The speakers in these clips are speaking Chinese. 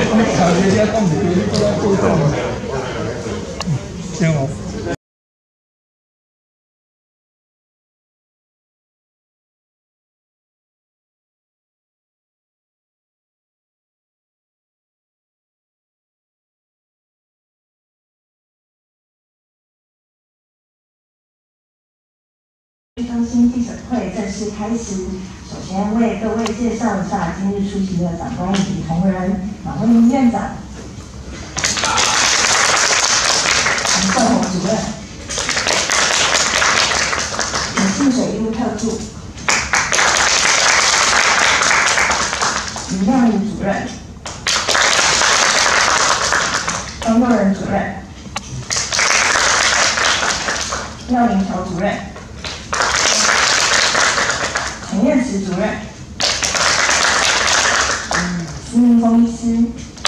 小学家讲别的都要做到。行哦。 中心记者会正式开始。首先为各位介绍一下今日出席的长官以及同仁：马惠明院长、陈胜宏主任、永信水利部特助、林亮宇主任、张佑仁主任、廖林桥主任。陈彦慈主任、施明峰医师、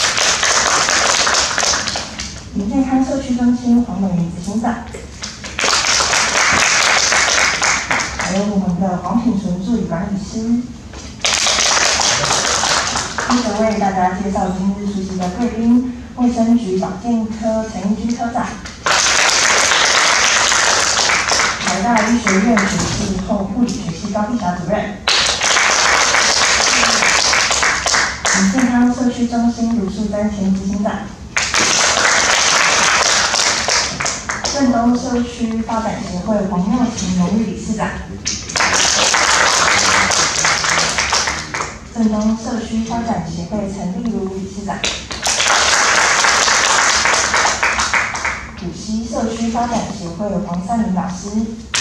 民健康社区中心黄美云执行长，还有我们的黄品纯助理管理师。接着为大家介绍今日出席的贵宾：卫生局保健科陈义居科长。台大医学院学士后护理学系高碧霞主任，民健康社区中心卢淑珍前执行长，正东社区发展协会黄妙琴荣誉理事长，正东社区发展协会陈丽如理事长。古溪社区发展协会黄善明老师。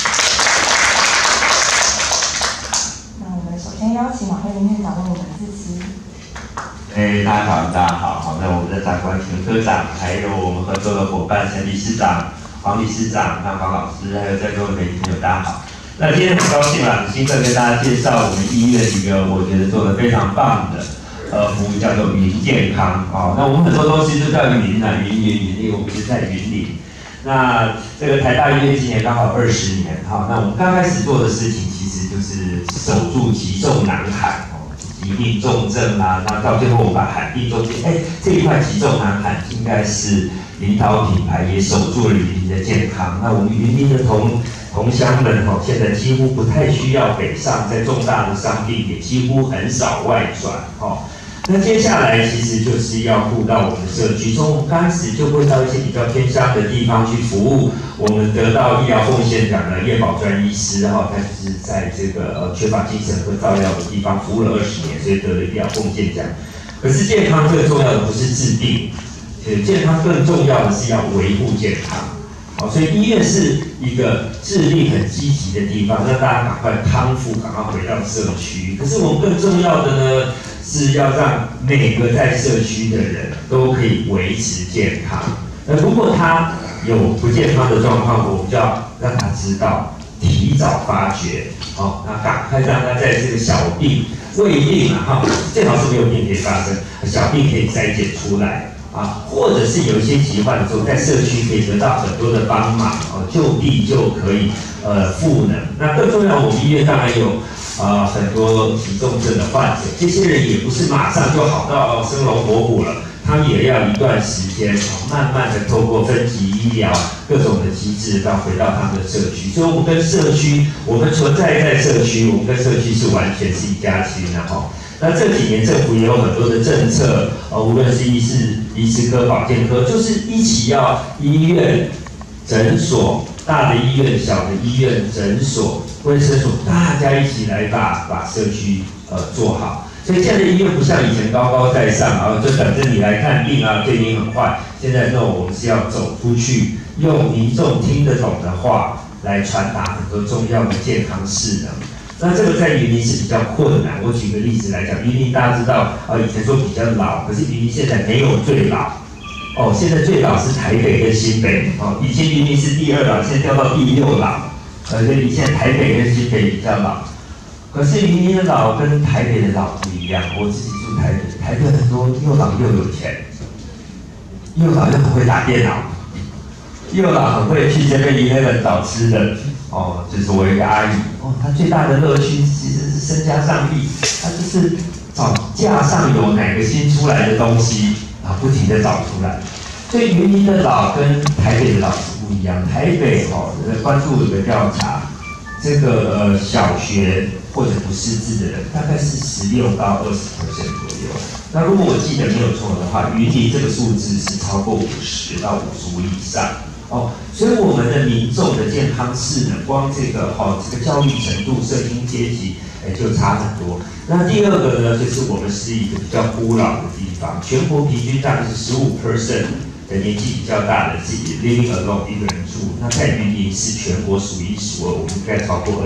那我们首先邀请马惠明院长为我们致辞。 大家好，那我们的长官陈科长，还有我们合作的伙伴陈理事长、黄理事长、黄老师，还有在座的媒体朋友，大家好。那今天很高兴很兴奋跟大家介绍我们医院一个我觉得做得非常棒的。服务叫做云健康哦，那我们很多东西都叫云啊，云，因为我们是在云林。那这个台大医院今年刚好20年，好，那我们刚开始做的事情其实就是守住急重难罕哦，疾病重症啊，那到最后我们把罕病重症，这一块急重难罕应该是领导品牌，也守住了云林的健康。那我们云林的同乡们哦，现在几乎不太需要北上，在重大的伤病也几乎很少外转哦。那接下来其实就是要顾到我们的社区，从我们刚开始就会到一些比较偏乡的地方去服务。我们得到医疗奉献奖的叶宝专医师哈，他就是在这个缺乏精神科照料的地方服务了20年，所以得了医疗奉献奖。可是健康最重要的不是治病，健康更重要的是要维护健康。好，所以医院是一个致力很积极的地方，让大家赶快康复，赶快回到社区。可是我们更重要的呢？是要让每个在社区的人都可以维持健康。那如果他有不健康的状况，我们就要让他知道，提早发觉，哦，那赶快让他在这个小病、未病啊，最好是没有病可以发生，小病可以筛检出来啊，或者是有一些疾患的时候，在社区可以得到很多的帮忙，哦，就地就可以赋能。那更重要，我们医院当然有。很多急重症的患者，这些人也不是马上就好到生龙活虎了，他们也要一段时间，慢慢的透过分级医疗各种的机制，回到他们的社区。所以，我们跟社区，我们存在在社区，我们跟社区是完全是一家亲的哈。那这几年政府也有很多的政策，无论是医师科、保健科，就是一起要医院、诊所。大的医院、小的医院、诊所、卫生所，大家一起来把社区做好。所以现在的医院不像以前高高在上，就等着你来看病啊，对你很坏。现在我们是要走出去，用民众听得懂的话来传达很多重要的健康势能。那这个在云林是比较困难。我举个例子来讲，云林大家知道以前说比较老，可是云林现在没有最老。现在最老是台北跟新北，以前云林是第2老，现在掉到第6老，所以现在台北跟新北比较老。可是云林的老跟台北的老不一样，我自己住台北，台北很多又老又有钱，又老又很会打电脑，又老很会去7-11找吃的。就是我有一个阿姨，她最大的乐趣其实是身家上亿，她就是找架上有哪个新出来的东西。 不停的找出来。所以云林的老跟台北的老是不一样，台北关注有个调查，这个小学或者不识字的人大概是16到20%左右。那如果我记得没有错的话，云林这个数字是超过50到55以上。所以我们的民众的健康势能，光这个教育程度、社经阶级，就差很多。那第二个呢，就是我们是一个比较孤老的地方，全国平均大概是15% 的年纪比较大的自己 living alone 一个人住。那在云林是全国数1数2，我们应该超过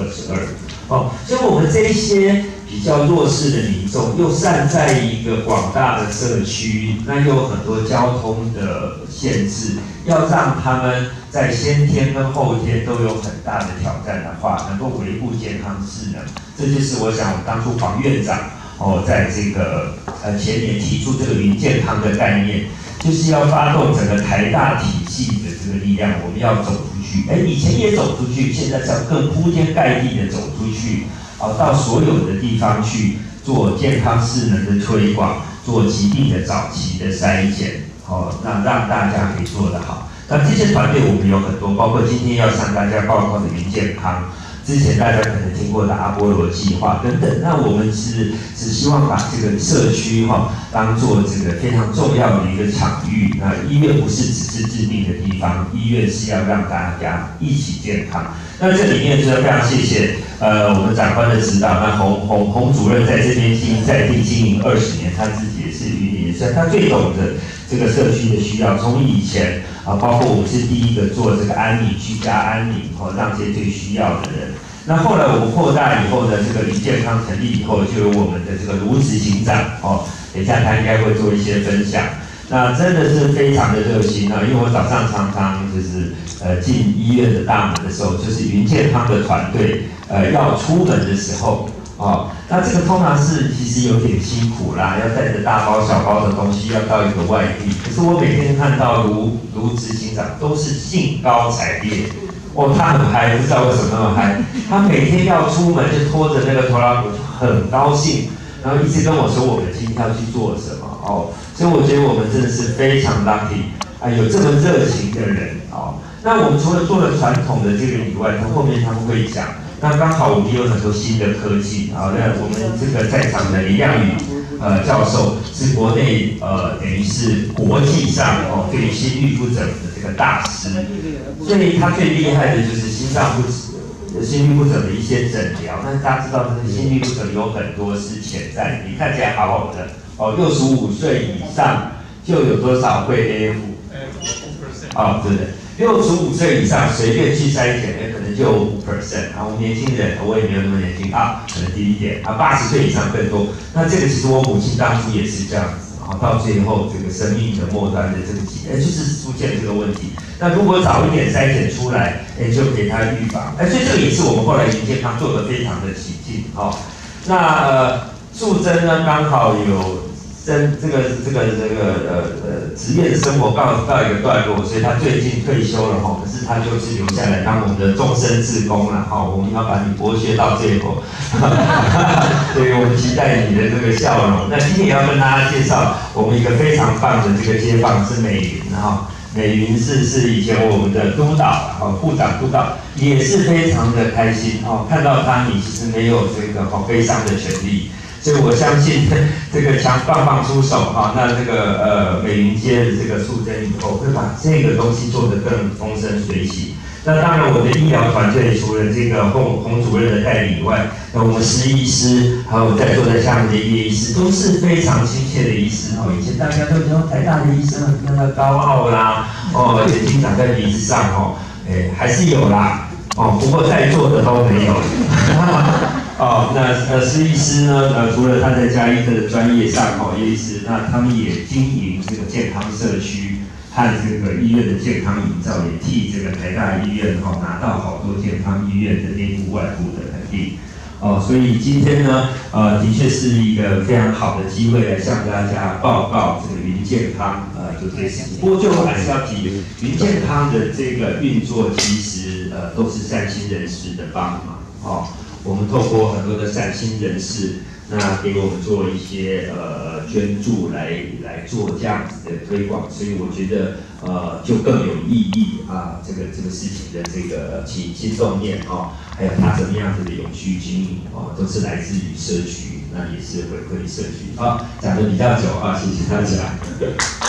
21、22。所以我们这一些比较弱势的民众，又散在一个广大的社区，那又有很多交通的限制，要让他们在先天跟后天都有很大的挑战的话，能够维护健康势能，这就是我想我当初黄院长在这个前年提出这个云健康的概念，就是要发动整个台大体系的这个力量，我们要走出去。以前也走出去，现在是要更铺天盖地的走出去，到所有的地方去做健康势能的推广，做疾病的早期的筛检，让大家可以做得好。那这些团队我们有很多，包括今天要向大家报告的云健康。之前大家可能听过的阿波罗计划等等，那我们只希望把这个社区当做这个非常重要的一个场域。那医院不是只是治病的地方，医院是要让大家一起健康。那这里面就是非常谢谢我们长官的指导。那洪主任在这边在地经营20年，他自己也是云林人，他最懂得这个社区的需要。从以前包括我们是第一个做这个安宁居家安宁，让这些最需要的人。那后来我们扩大以后呢，这个云健康成立以后，就有我们的这个卢执行长等一下他应该会做一些分享。那真的是非常的热心因为我早上常常就是进医院的大门的时候，就是云健康的团队要出门的时候那这个通常是其实有点辛苦啦，要带着大包小包的东西要到一个外地。可是我每天看到卢执行长都是兴高采烈。他很嗨，不知道为什么那么嗨。他每天要出门就拖着那个拖拉机，就很高兴，然后一直跟我说我们今天要去做什么所以我觉得我们真的是非常 lucky 有这么热情的人那我们除了做了传统的这个以外，后面他们会讲，那刚好我们有很多新的科技那我们这个在场的林亮宇教授是国内等于是国际上对于心律不整的这个大师，所以他最厉害的就是心律不整的一些诊疗。但是大家知道，这个心律不整有很多是潜在的，你看起来好好的65岁以上就有多少会 AF？ 对的，65岁以上随便去筛检，可能就5%。我们年轻人我也没有那么年轻可能低一点80岁以上更多。那这个其实我母亲当初也是这样子到最后这个生命的末端的这个就是出现这个问题。那如果早一点筛检出来，就给他预防。所以这个也是我们后来云健康做得非常的起劲那素贞呢，刚好有这个职业的生活告一个段落，所以他最近退休了可是他就是留下来当我们的终身志工了我们要把你剥削到最后，所以我们期待你的这个笑容。那今天也要跟大家介绍我们一个非常棒的这个街坊是美云美云是以前我们的督导部长督导，也是非常的开心看到他你其实没有这个悲伤的权利。所以我相信这个强棒棒出手那这个美云街的这个素贞以后，会把这个东西做得更风生水起。那当然，我的医疗团队除了这个洪主任的带领以外，那我们施医师，还有在座在下面的叶医师，都是非常亲切的医师以前大家都说台大的医生很高傲啦，眼睛长在鼻子上还是有啦不过在座的都没有。那施医师呢？除了他在嘉义的专业上叶医师，那他们也经营这个健康社区和这个医院的健康营造，也替这个台大医院拿到好多健康医院的内部外部的肯定。所以今天呢，的确是一个非常好的机会来向大家报告这个云健康就这些事情。不过最后还是要提，云健康的这个运作其实都是善心人士的帮忙我们透过很多的善心人士， 那给我们做一些捐助来做这样子的推广，所以我觉得就更有意义啊，这个事情的这个轻重面哦，还有它怎么样子的永续经营哦，都是来自于社区，那也是回馈社区啊，讲的比较久啊，谢谢大家。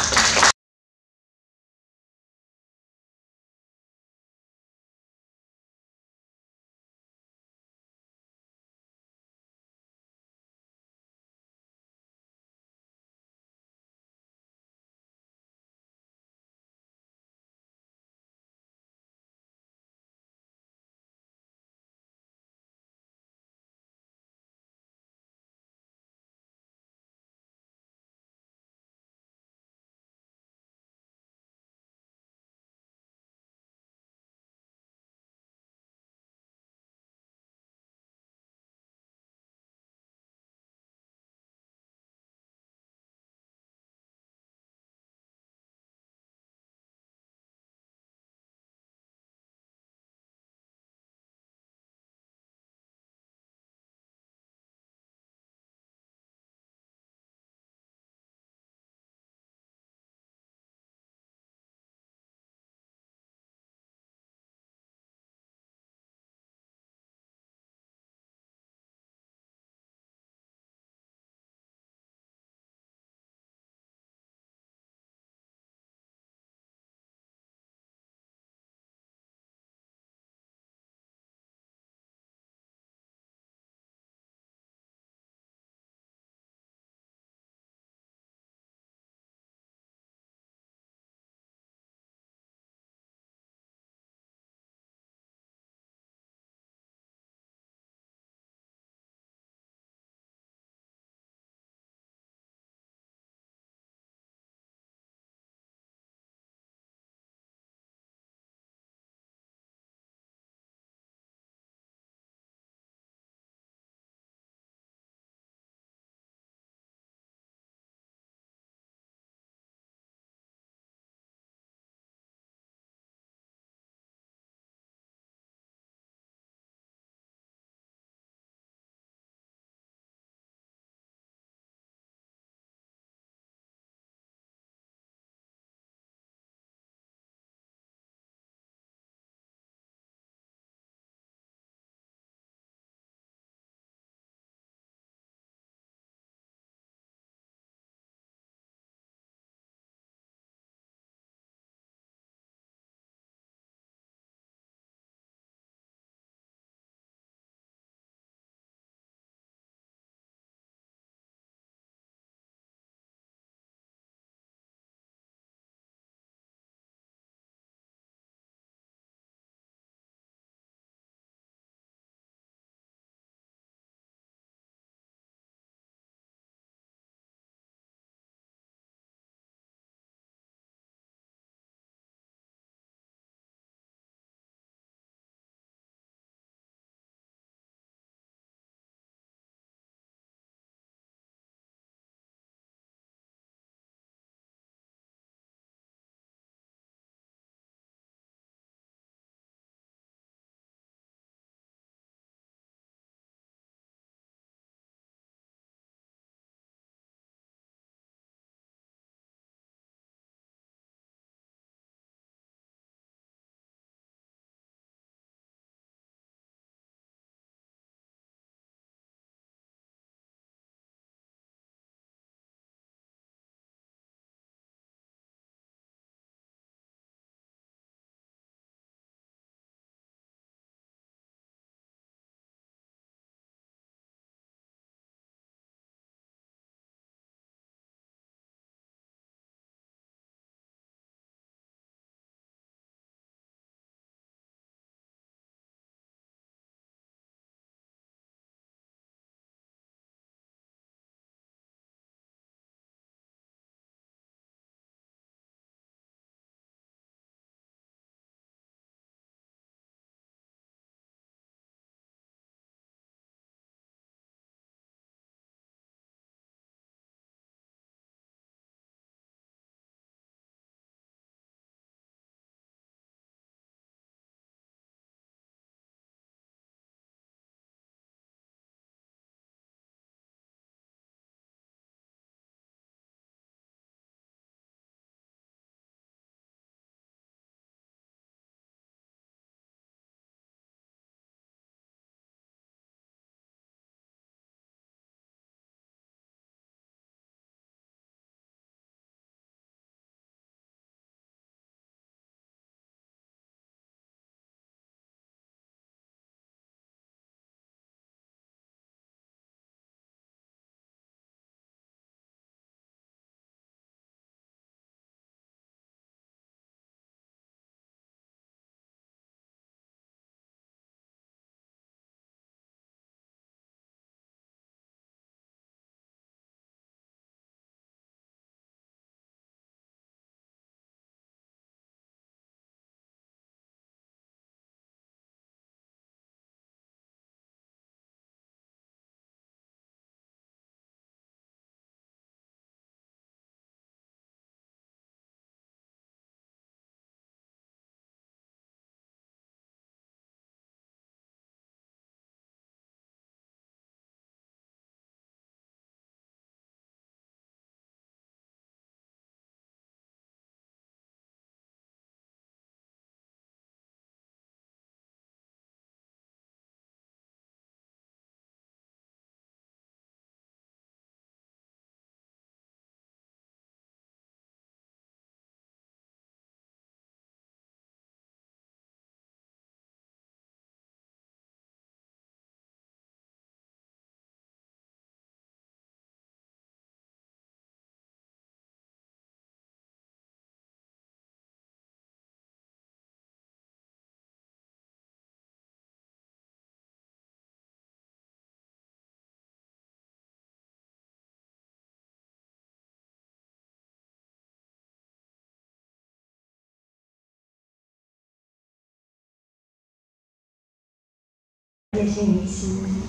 叶心医师。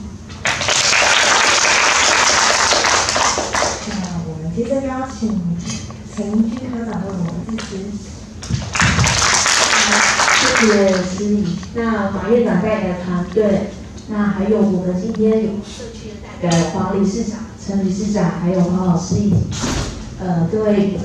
那我们接着邀请陈英军科长为我们致辞。 谢谢司仪。那马院长带的团队，那还有我们今天有社区的代表黄理事长、陈理事长，还有黄老师以及各位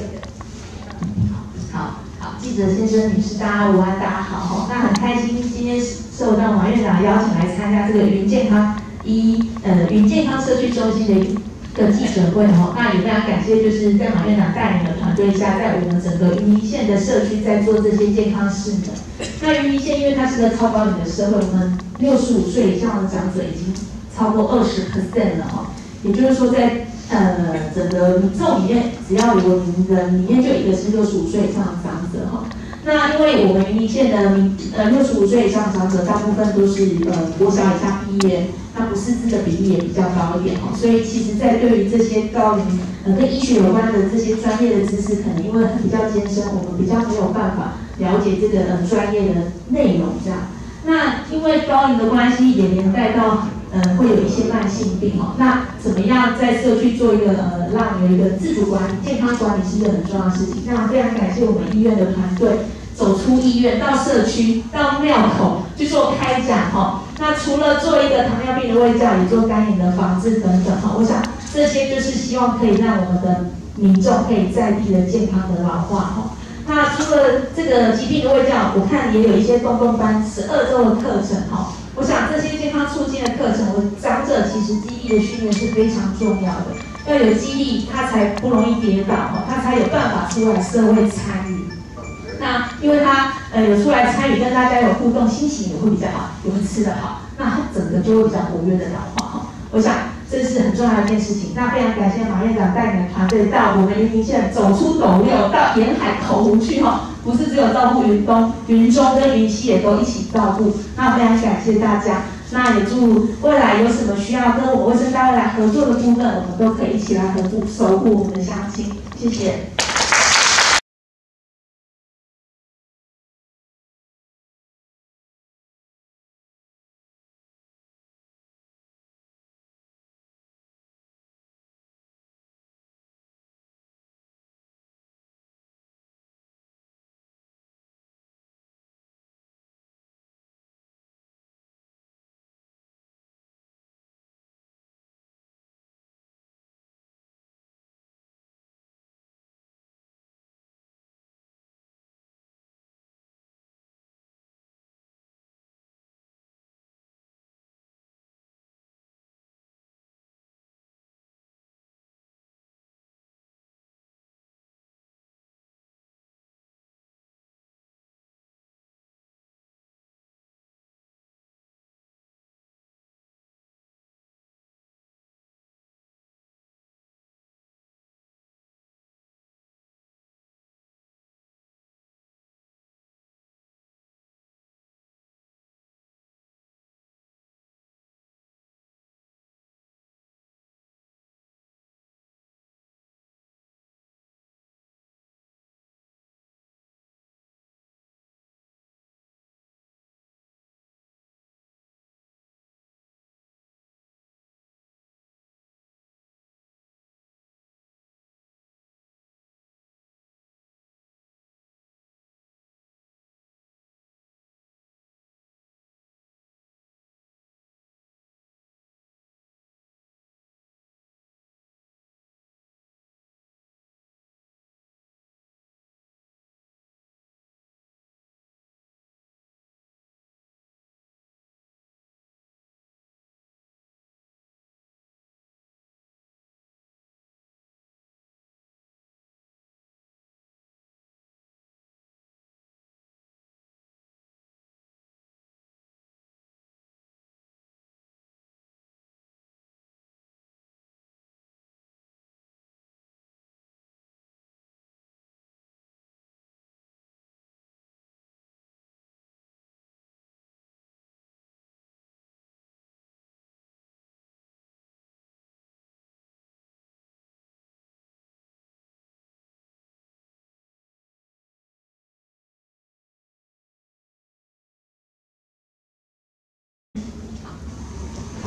好记者先生、女士，大家午安，大家好。那很开心今天受到马院长邀请来参加这个云健康社区中心的一个记者会哦。那也非常感谢，就是在马院长带领的团队下，在我们整个云林县的社区在做这些健康事的。那云林县因为它是个超高龄的社会，我们65岁以上的长者已经超过20% 了哈，也就是说在整个民众里面，只要有个人里面就一个是65岁以上的长者哈。那因为我们云林县的65岁以上的长者，大部分都是国小以下毕业，那不识字的比例也比较高一点哈。所以其实，在对于这些高龄跟医学有关的这些专业的知识，可能因为比较艰深，我们比较没有办法了解这个专业的内容这样。那因为高龄的关系，也连带到会有一些慢性病哦。那怎么样在社区做一个让有一个自主管理、健康管理是一个很重要的事情。那非常感谢我们医院的团队，走出医院到社区、到庙口去做开讲哈。那除了做一个糖尿病的卫教，也做肝炎的防治等等哈。我想这些就是希望可以让我们的民众可以在地的健康的老化哈。那除了这个疾病的卫教，我看也有一些公共班12周的课程哈。我想这些健康促进的课程，长者其实肌力的训练是非常重要的，要有肌力，他才不容易跌倒哈，他才有办法出来社会参与。那因为他有出来参与，跟大家有互动，心情也会比较好，也会吃得好，那他整个就会比较活跃的老化哈。我想这是很重要的一件事情。那非常感谢马院长带领的团队到我们云林县走出斗六，到沿海口湖去哈，不是只有照顾云东、云中跟云西也都一起照顾。那非常感谢大家。那也祝未来有什么需要跟我们卫生单位来合作的部分，我们都可以一起来合作，守护我们的乡亲。谢谢。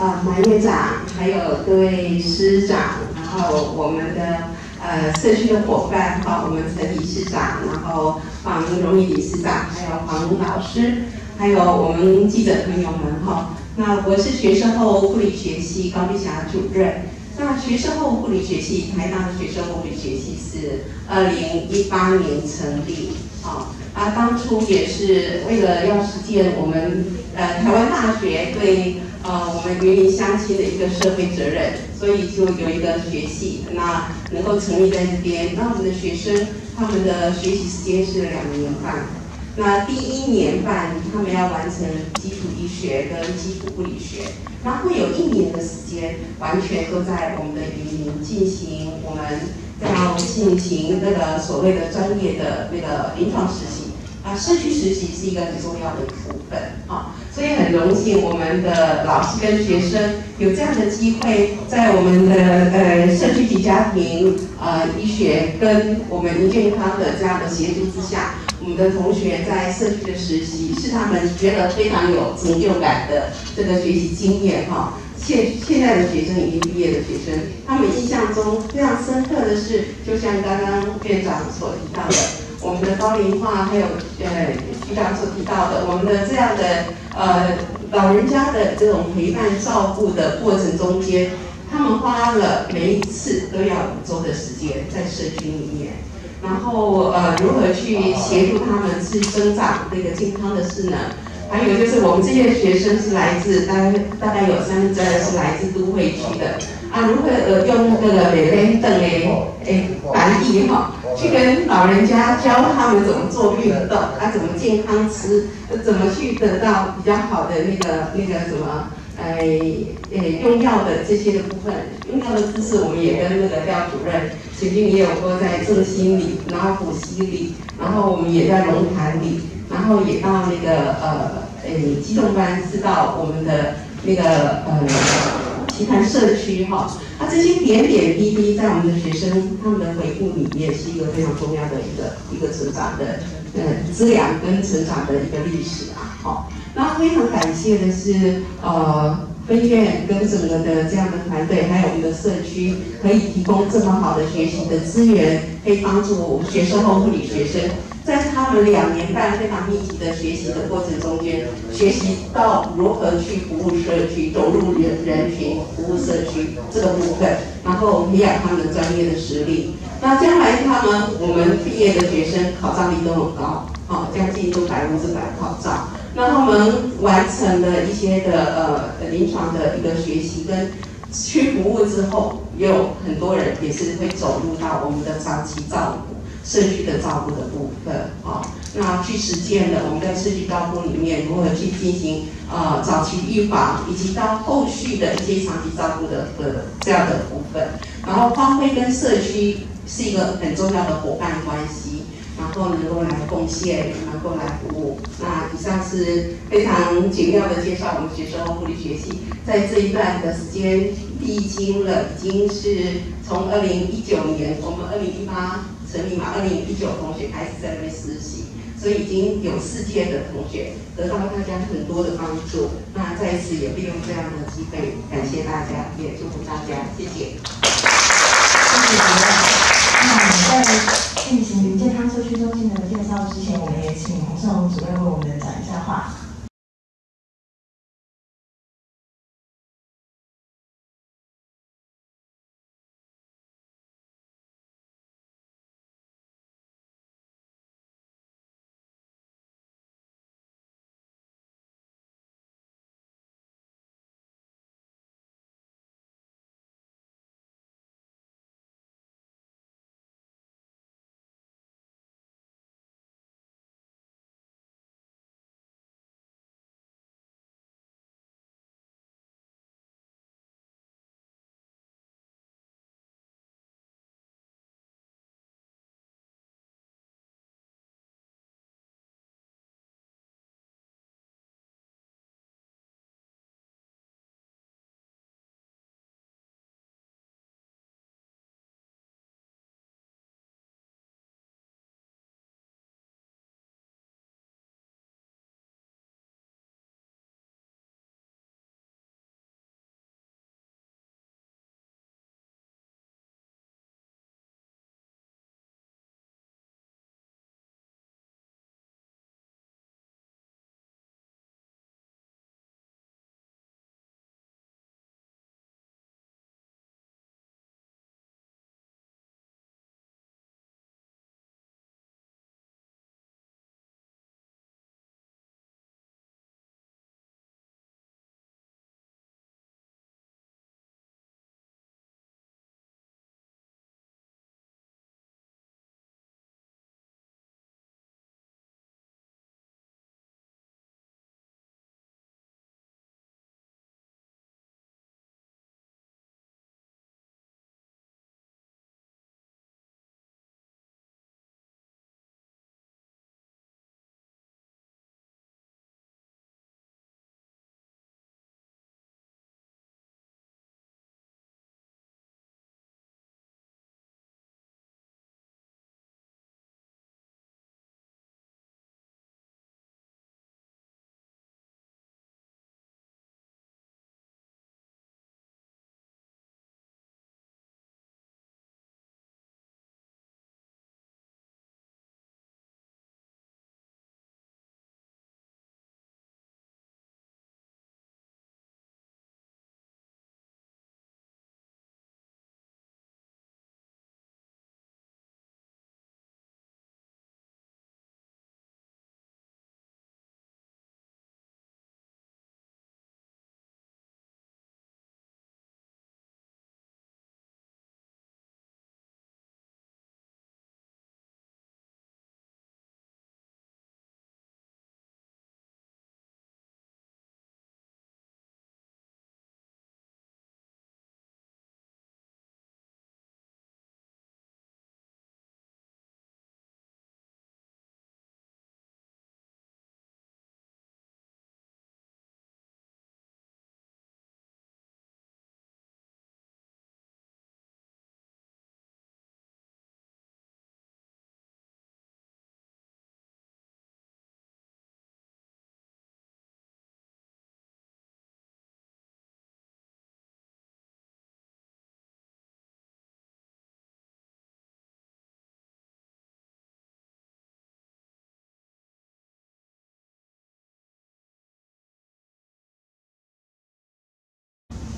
马院长，还有各位师长，然后我们的社区的伙伴，我们陈理事长，然后黄荣义理事长，还有黄老师，还有我们记者朋友们哈。那我是学士后护理学系高碧霞主任。那学士后护理学系，台大的学士后护理学系是2018年成立，当初也是为了要实践我们台湾大学对我们云林乡亲的一个社会责任，所以就有一个学系，那能够成立在这边。那我们的学生他们的学习时间是2年半，那第1年半他们要完成基础医学跟基础护理学，然后会有1年的时间完全都在我们的云林进行我们要进行那个所谓的专业的那个临床实习。社区实习是一个很重要的部分所以很荣幸我们的老师跟学生有这样的机会，在我们的社区及家庭医学跟我们云健康的这样的协助之下，我们的同学在社区的实习是他们觉得非常有成就感的这个学习经验现在的学生已经毕业的学生，他们印象中非常深刻的是，就像刚刚院长所提到的，我们的高龄化，还有局长所提到的，我们的这样的老人家的这种陪伴照顾的过程中间，他们花了每一次都要5周的时间在社区里面，然后如何去协助他们去增长这个健康的势能。还有就是我们这些学生是来自大概有32%是来自都会区的如何用这个美联等翻译去跟老人家教他们怎么做运动怎么健康吃，怎么去得到比较好的那个什么用药的这些的部分，用药的知识我们也跟那个廖主任曾经也有过在正心里，然后补习里，然后我们也在龙潭里。然后也到那个机动班是到我们的那个棋盘社区这些点点滴滴在我们的学生他们的回顾里面是一个非常重要的一个成长的滋养跟成长的一个历史然后非常感谢的是分院跟整个的这样的团队，还有我们的社区，可以提供这么好的学习的资源，可以帮助学生后护理学生。在他们2年半非常密集的学习的过程中间，学习到如何去服务社区、走入人群、服务社区这个部分，然后培养他们的专业的实力。那将来我们毕业的学生考照率都很高，将近都100%考照。那他们完成了一些的临床的一个学习跟去服务之后，也有很多人也是会走入到我们的长期照顾。社区的照顾的部分那去实践了我们在社区照顾里面如何去进行早期预防，以及到后续的一些长期照顾的这样的部分，然后发挥跟社区是一个很重要的伙伴关系，然后能够来贡献，能够来服务。那以上是非常简要的介绍我们学生后护理学系在这一段的时间历经了，已经是从2019年我们2018成立嘛，2019同学开始在那边实习，所以已经有4届的同学得到大家很多的帮助。那在此也利用这样的机会，感谢大家，也祝福大家，谢谢。 谢谢主任。那我们在进行云健康社区中心的介绍之前，我们也请洪胜荣主任为我们讲一下话。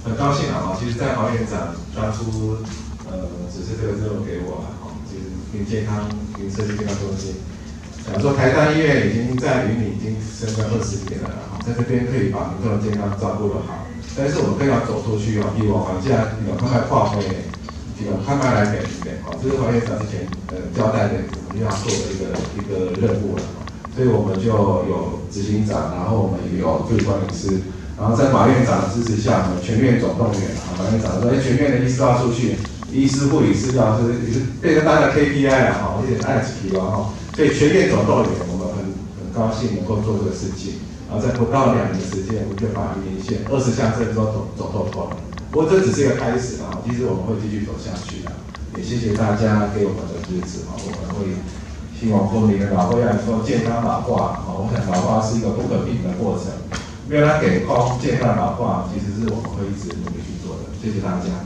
很高兴啊！其实，在黄院长当初指示这个任务给我了，就是云健康、云社区健康中心。想说台大医院已经在云林已经深耕20年了，在这边可以把民众的健康照顾得好，但是我们更要走出去哦，比如黄家慢慢跨回，慢慢来美美这是黄院长之前交代的我们要做的一个任务了。所以我们就有执行长，然后我们也有助理管理师。然后在马院长的支持下，我们全院总动员啊，马院长说，全院的医师都要出去，医师、护理师要是变成大家的 KPI 了哈，有点爱提了哈，所以全院总动员，我们很高兴能够做这个事情。然后在不到2年的时间，我们就把云林县20项政都走透透了。不过这只是一个开始啊，其实我们会继续走下去的。也谢谢大家给我们的支持啊，我们会希望说你的老会能够健康老化啊，我想老化是一个不可避免的过程。没有它给空健康老化，其实是我们会一直努力去做的。谢谢大家。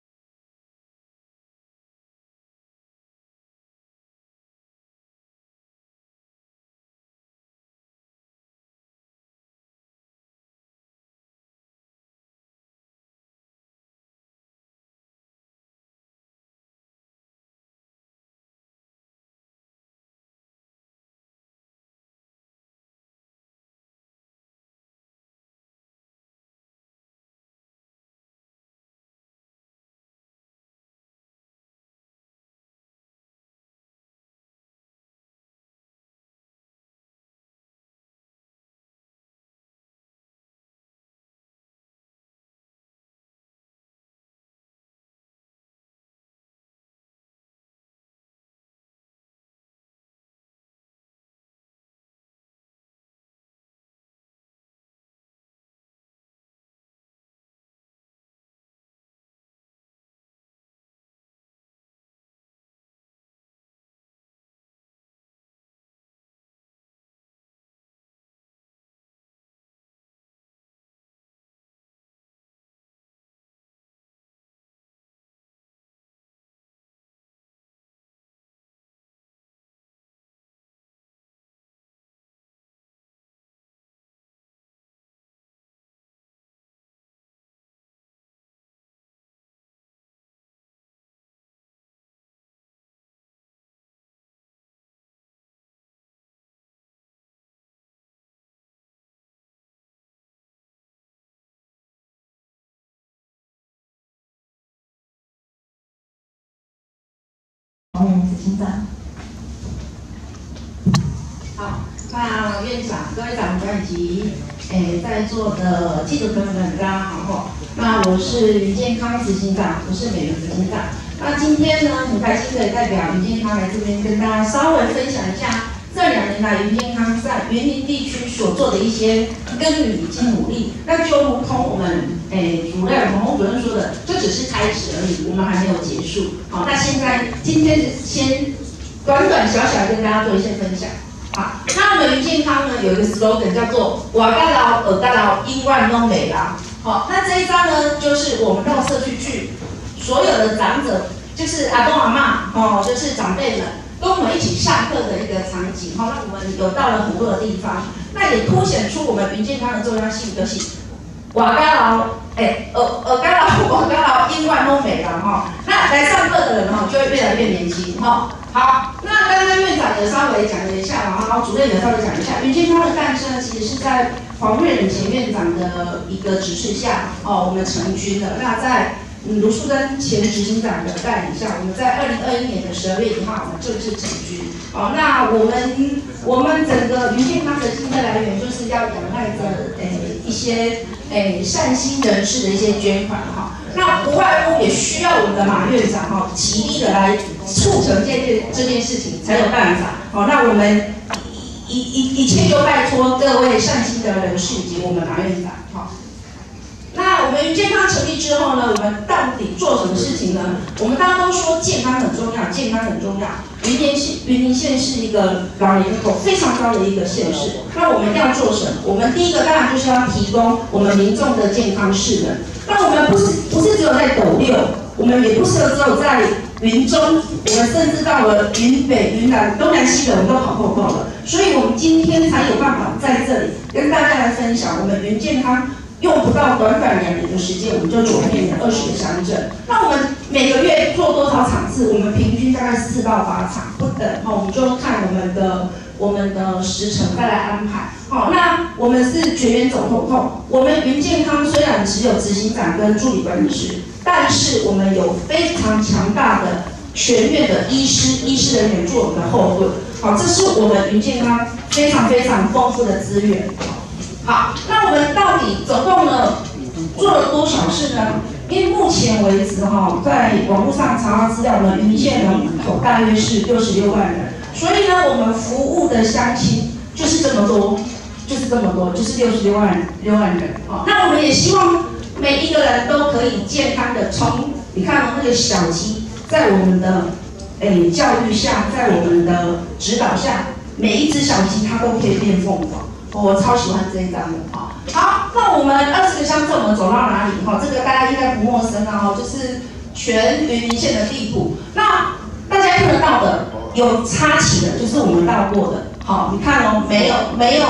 黄院执行长。 好，那院长、各位长官以及在座的记者朋友们，大家好。那我是云健康执行长，我是美元执行长。那今天呢，很开心可以代表云健康来这边跟大家稍微分享一下这2年来云健康在云林地区所做的一些耕耘以及努力。那就如同我们主任说的，这只是开始而已，我们还没有结束。好，那今天先短小小跟大家做一些分享。好，那我们云健康呢有一个 slogan 叫做“我干劳、耳干劳、英万都美劳”。好，那这一张呢就是我们到社区去，所有的长者，就是阿公阿嬷，就是长辈们，跟我们一起上课的一个场景。那我们有到了很多的地方，那也凸显出我们云健康的重要性，就是我干劳，耳干劳、英万都美劳那来上课的人就会越来越年轻好，那刚刚院长也稍微讲了一下，然后主任也稍微讲一下，云健康的诞生其实是在黄瑞仁前院长的一个指示下，我们成军了。那在卢树珍前执行长的带领下，我们在2021年的12月1号，我们正式成军。那我们整个云健康的经费来源就是要仰赖着一些善心人士的一些捐款那不外乎也需要我们的马院长极力的来促成这件事情才有办法那我们一切就拜托各位善心的人士以及我们马院长那我们云健康成立之后呢，我们到底做什么事情呢？我们大家都说健康很重要，健康很重要。云林县是一个老人口非常高的一个县市，那我们要做什么？我们第一个当然就是要提供我们民众的健康势能。那我们不是只有在斗六，我们也不是只有在云中，我们甚至到了云北、云南、东南西北，我们都跑透透了。所以我们今天才有办法在这里跟大家来分享我们云健康用不到短2年的时间，我们就走遍了20个乡镇。那我们每个月做多少场次？我们平均大概4到8场不等，我们就看我们的时程再来安排。好，那我们是全员走透透。我们云健康虽然只有执行长跟助理管理师，但是我们有非常强大的全院的医师人员做我们的后盾。好，这是我们云健康非常非常丰富的资源。好，那我们到底总共呢做了多少事呢？因为目前为止在网络上查到资料呢，云县人口大约是66万人，所以呢，我们服务的乡亲就是这么多，就是66万人。好，那我们也希望每一个人都可以健康的你看那个小鸡，在我们的教育下，在我们的指导下，每一只小鸡它都可以变凤凰。我超喜欢这一张的。好，那我们20个乡镇我们走到哪里？这个大家应该不陌生啊，就是全云林县的地图。那大家看得到的有插旗的，就是我们到过的。好，你看没有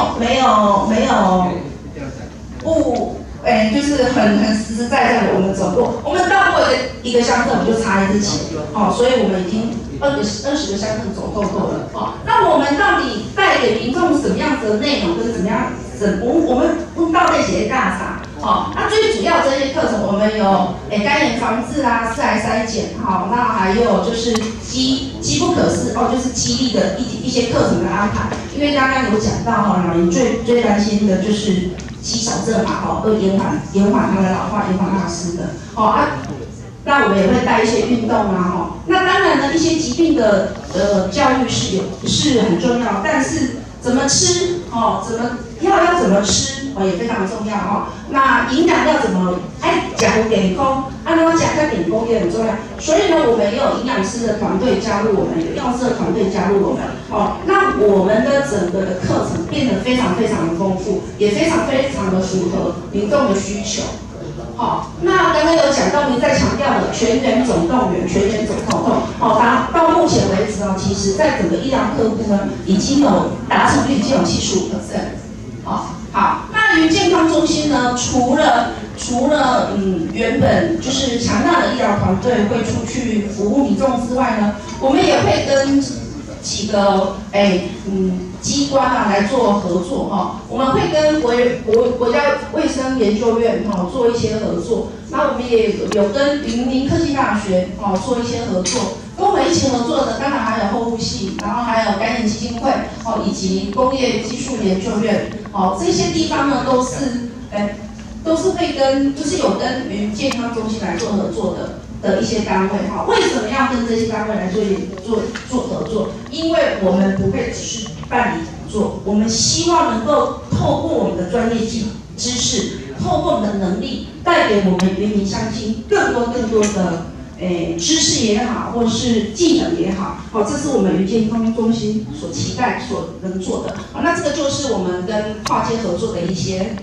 不，就是很实实在在的我们走过，我们到过一个乡镇我们就插一支旗。所以我们已经20个乡镇走透透了。那我们到底带给民众什么样子的内容跟怎么样？我们到底写大啥？那最主要这些课程我们有肝炎防治啦、致癌筛检，那还有就是机不可失就是肌力的一些课程的安排。因为刚刚有讲到老人最担心的就是肌少症嘛，都延缓他的老化，延缓他的失能。那我们也会带一些运动啊，那当然呢，一些疾病的教育是很重要，但是怎么吃要怎么吃也非常重要那营养要怎么讲点空，那讲在点空也很重要。所以呢，我们也有营养师的团队加入我们，有药师的团队加入我们那我们的整个的课程变得非常非常的丰富，也非常非常的符合民众的需求。那刚刚有讲到，您在强调的全员总动员、全员总透透，到目前为止其实在整个医疗客户呢，已经有达成率已经有75%。好，那云健康中心呢，除了原本就是强大的医疗团队会出去服务民众之外呢，我们也会跟几个机关来做合作我们会跟国家卫生研究院做一些合作，那我们也有跟云林科技大学做一些合作。跟我们一起合作的，当然还有后护系，然后还有肝炎基金会以及工业技术研究院这些地方呢都是会就是有跟云健康中心来做合作的一些单位为什么要跟这些单位来做合作？因为我们不会只是办理讲座，我们希望能够透过我们的专业知识，透过我们的能力，带给我们云林乡亲更多的知识也好，或是技能也好，这是我们云健康中心所期待所能做的。那这个就是我们跟跨界合作的一些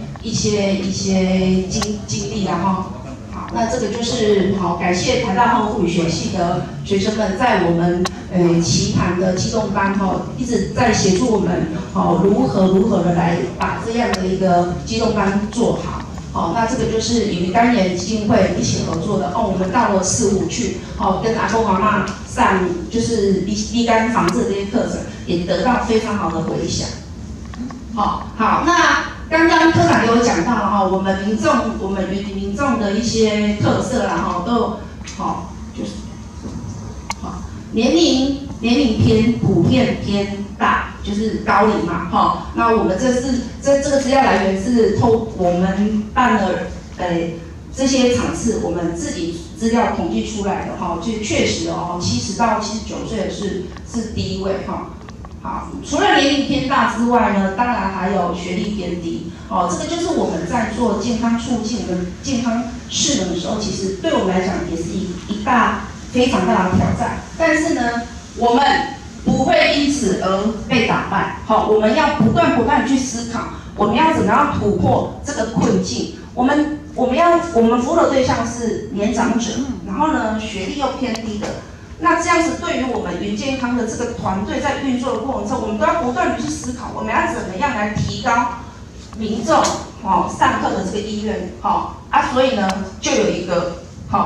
经历好，那这个就是感谢台大护理学系的学生们在我们棋盘的机动班一直在协助我们如何的来把这样的一个机动班做好。那这个就是与肝炎基金会一起合作的我们到了4、5去跟阿公阿嬷上就是B肝防治这些课程，也得到非常好的回响。好，那刚刚科长给我讲到我们云林民众的一些特色都就是年龄普遍偏大，就是高龄嘛那我们这个资料来源是我们办了这些场次我们自己资料统计出来的就确实70到79岁的是第一位好，除了年龄偏大之外呢，当然还有学历偏低这个就是我们在做健康促进跟健康势能的时候，其实对我们来讲也是非常大的挑战。但是呢，我们不会因此而被打败。我们要不断去思考，我们要怎么样突破这个困境。我们服务的对象是年长者，然后呢学历又偏低的。那这样子对于我们云健康的这个团队在运作的过程中，我们都要不断的去思考，我们要怎么样来提高民众上课的这个意愿，所以呢就有一个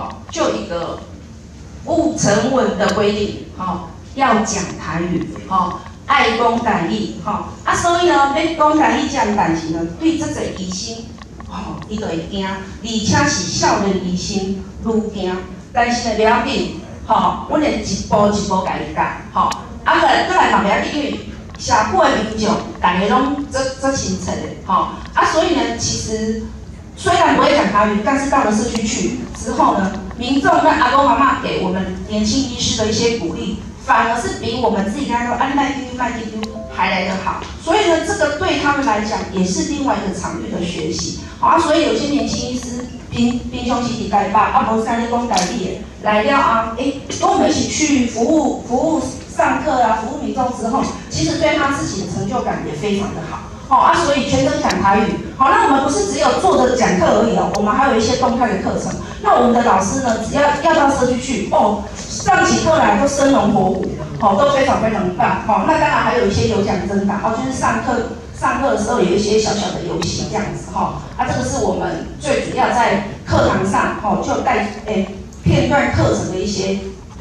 不成文的规定，要讲台语，爱讲台语，所以呢要讲台语这样代志呢，对这个医生，伊就会惊，而且是少年医生愈惊，但是呢袂要紧，阮会一步一步甲伊教，再来嘛袂要紧，因为社会的民众大家拢做清楚的，所以呢，其实虽然不会讲台语，但是到了社区去之后呢，民众跟阿公阿嬷给我们年轻医师的一些鼓励，反而是比我们自己刚刚说你卖丢还来得好。所以呢，这个对他们来讲也是另外一个场域的学习。所以有些年轻医师贫穷集体改吧，无三立讲台语来了跟我们一起去服务上课服务民众之后，其实对他自己的成就感也非常的好。所以全程讲台语。那我们不是只有坐着讲课而已我们还有一些动态的课程。那我们的老师呢，只要到社区去，上起课来都生龙活虎，都非常非常棒。那当然还有一些有奖征答，就是上课的时候有一些小小的游戏这样子这个是我们最主要在课堂上就带片段课程的一些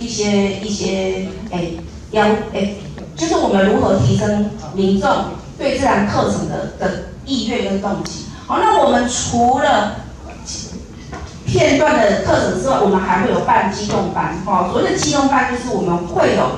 就是我们如何提升民众对这堂课程的意愿跟动机。那我们除了片段的课程之外，我们还会有办机动班。所谓的机动班就是我们会有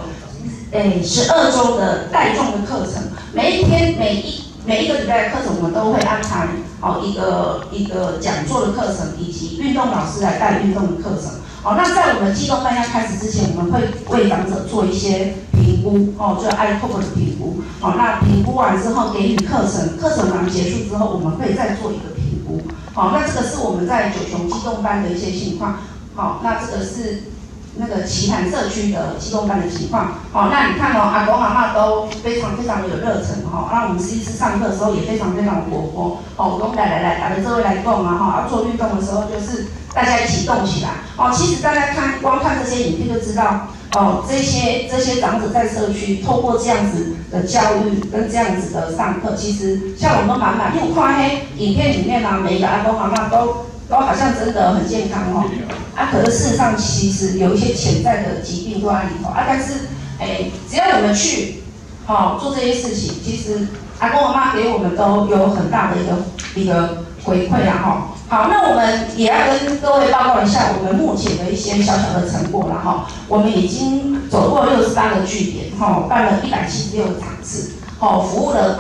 12周的带状的课程，每一天每一个礼拜的课程，我们都会安排一个讲座的课程，以及运动老师来带运动的课程。那在我们机动班要开始之前，我们会为长者做一些评估，就ICOP的评估。那评估完之后给予课程完结束之后，我们会再做一个评估。那这个是我们在九雄机动班的一些情况。那这个是那个旗潭社区的机动班的情况。那你看阿公阿嬷都非常非常的有热忱那我们实际上课的时候也非常非常活泼。我都来，大家这位来动要做运动的时候就是大家一起动起来。其实大家光看这些影片就知道，这些长者在社区透过这样子的教育跟这样子的上课，其实像我们满满，因为看影片里面每一个阿公阿嬷都好像真的很健康可是事实上其实有一些潜在的疾病都在里头但是只要我们去做这些事情，其实阿公阿嬷给我们都有很大的一个回馈好，那我们也要跟各位报告一下我们目前的一些小小的成果我们已经走过68个据点办了176个场次服务了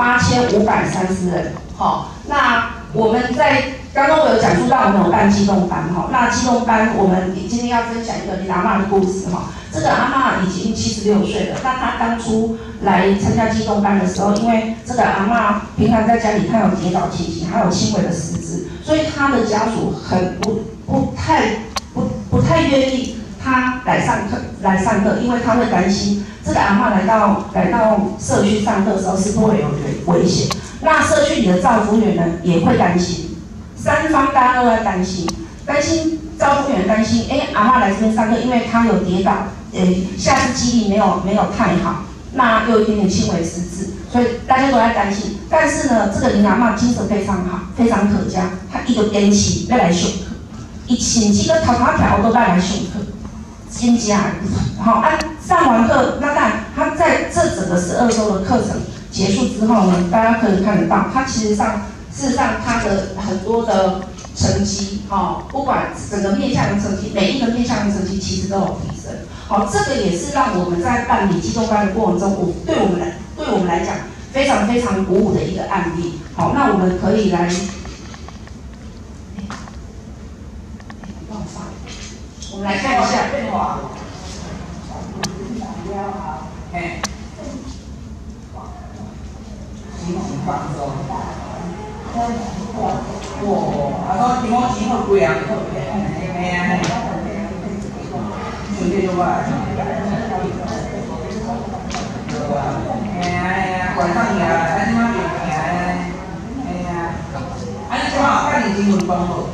8530人那我们在刚刚我有讲述到我们有办机动班那机动班我们今天要分享一个林阿嬷的故事这个阿嬷已经76岁了，那她当初来参加机动班的时候，因为这个阿嬷平常在家里她有跌倒情形，还有轻微的失智，所以她的家属很不太愿意她来上课，因为她会担心这个阿嬷来到社区上课的时候是不会有危险。那社区里的照服员呢也会担心，三方大家都在担心照服员担心，阿嬷来这边上课，因为她有跌倒，下肢肌力没有太好，那又有一点点轻微失智，所以大家都在担心。但是呢，这个林阿嬷精神非常好，非常可嘉，她一个坚持要来上课，一甚至个头条都来上课，真正上完课，那当然，她在这整个12周的课程结束之后呢，大家可以看得到，她事实上她的很多的成绩不管整个面向的成绩，每一个面向的成绩其实都有提升。这个也是让我们在办理机动班的过程中，对我们来讲非常非常鼓舞的一个案例。那我们可以来，我们来看一下。 啊，说题目钱好贵啊，顺便就话，晚上呀，咱即马就行，啊，你即马看你新闻广播。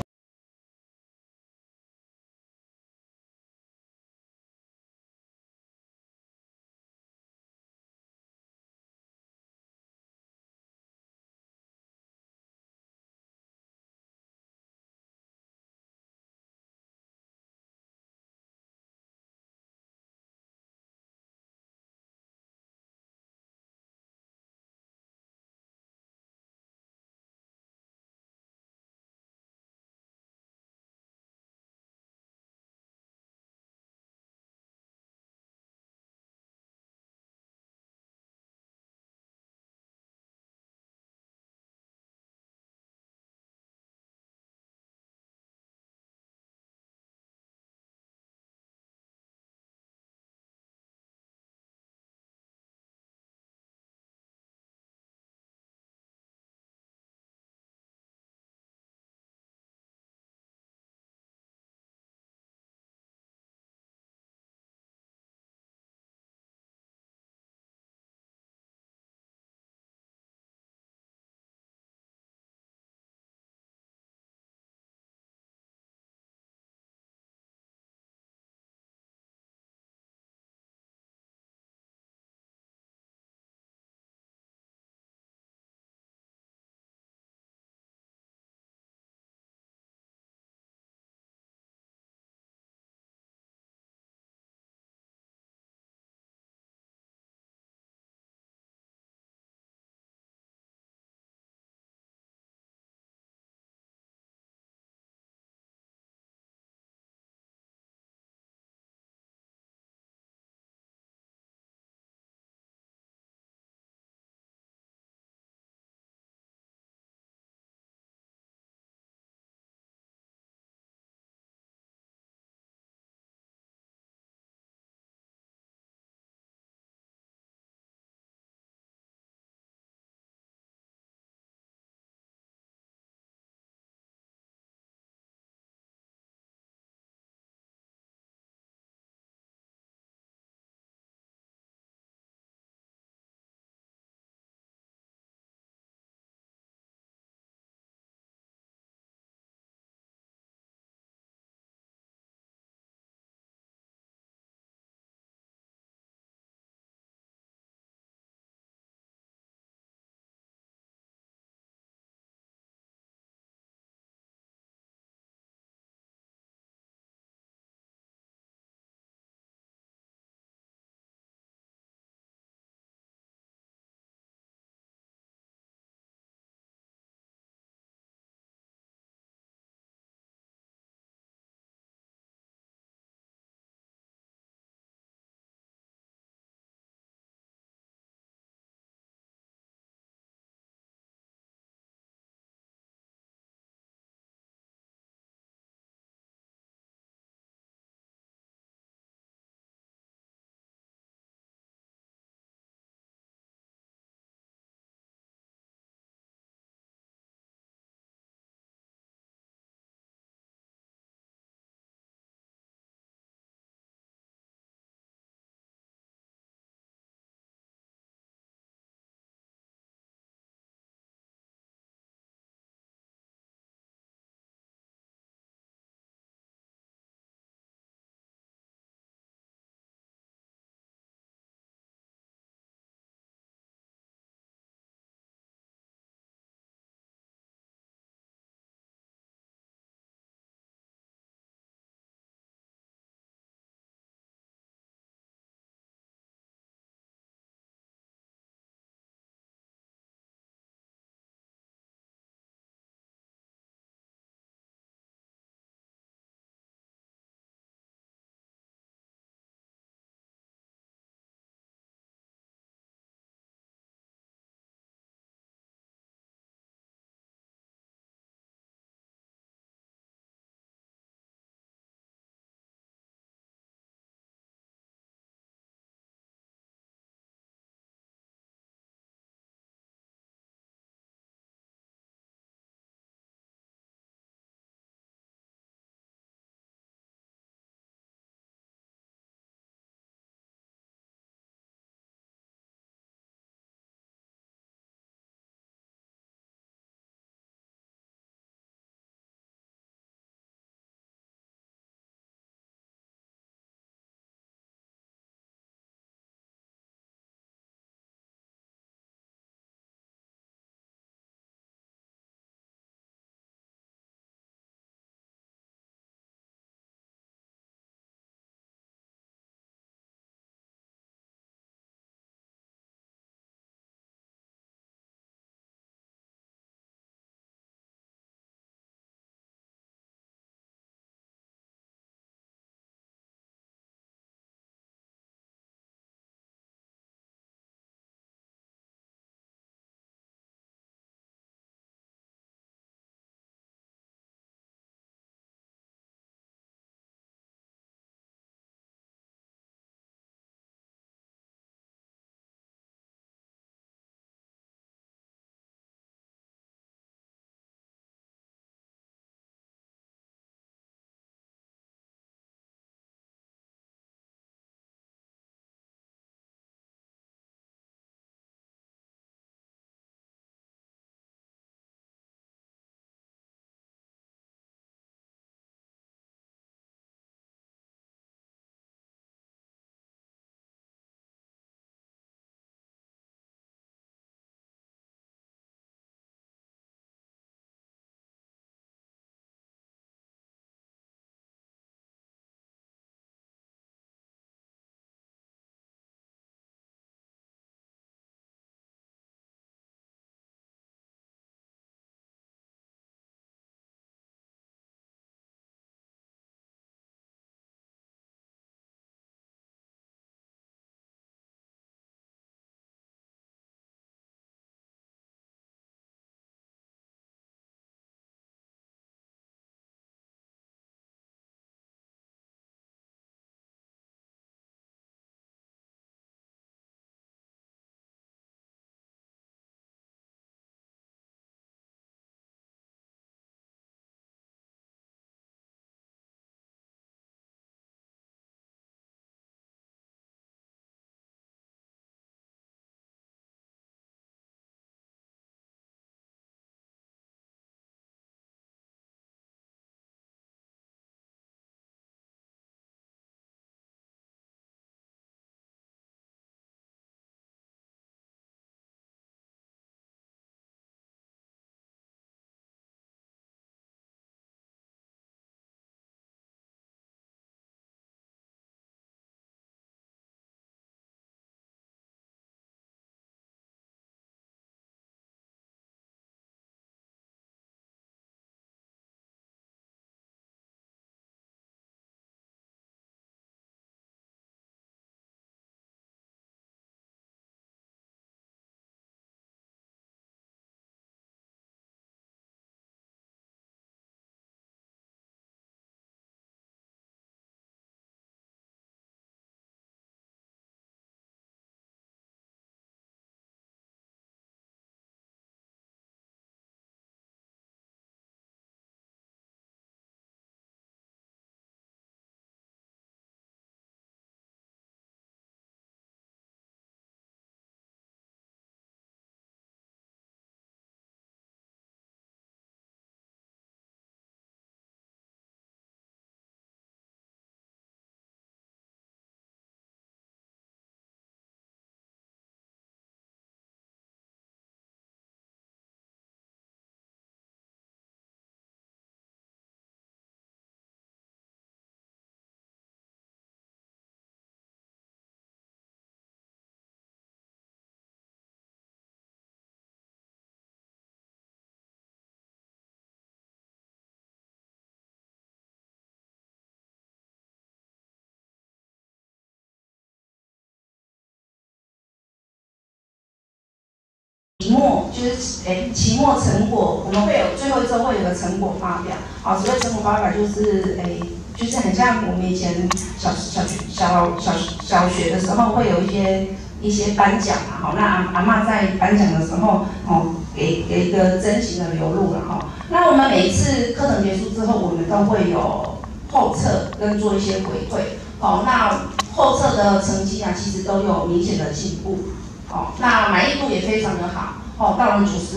期末成果，我们会有最后一周会有个成果发表。好，所谓成果发表就是很像我们以前小学的时候会有一些颁奖嘛，好，那阿嬷在颁奖的时候，哦，给一个真情的流露了哈。那我们每一次课程结束之后，我们都会有后测跟做一些回馈，哦，那后测的成绩啊，其实都有明显的进步，哦，那满意度也非常的好。哦，到了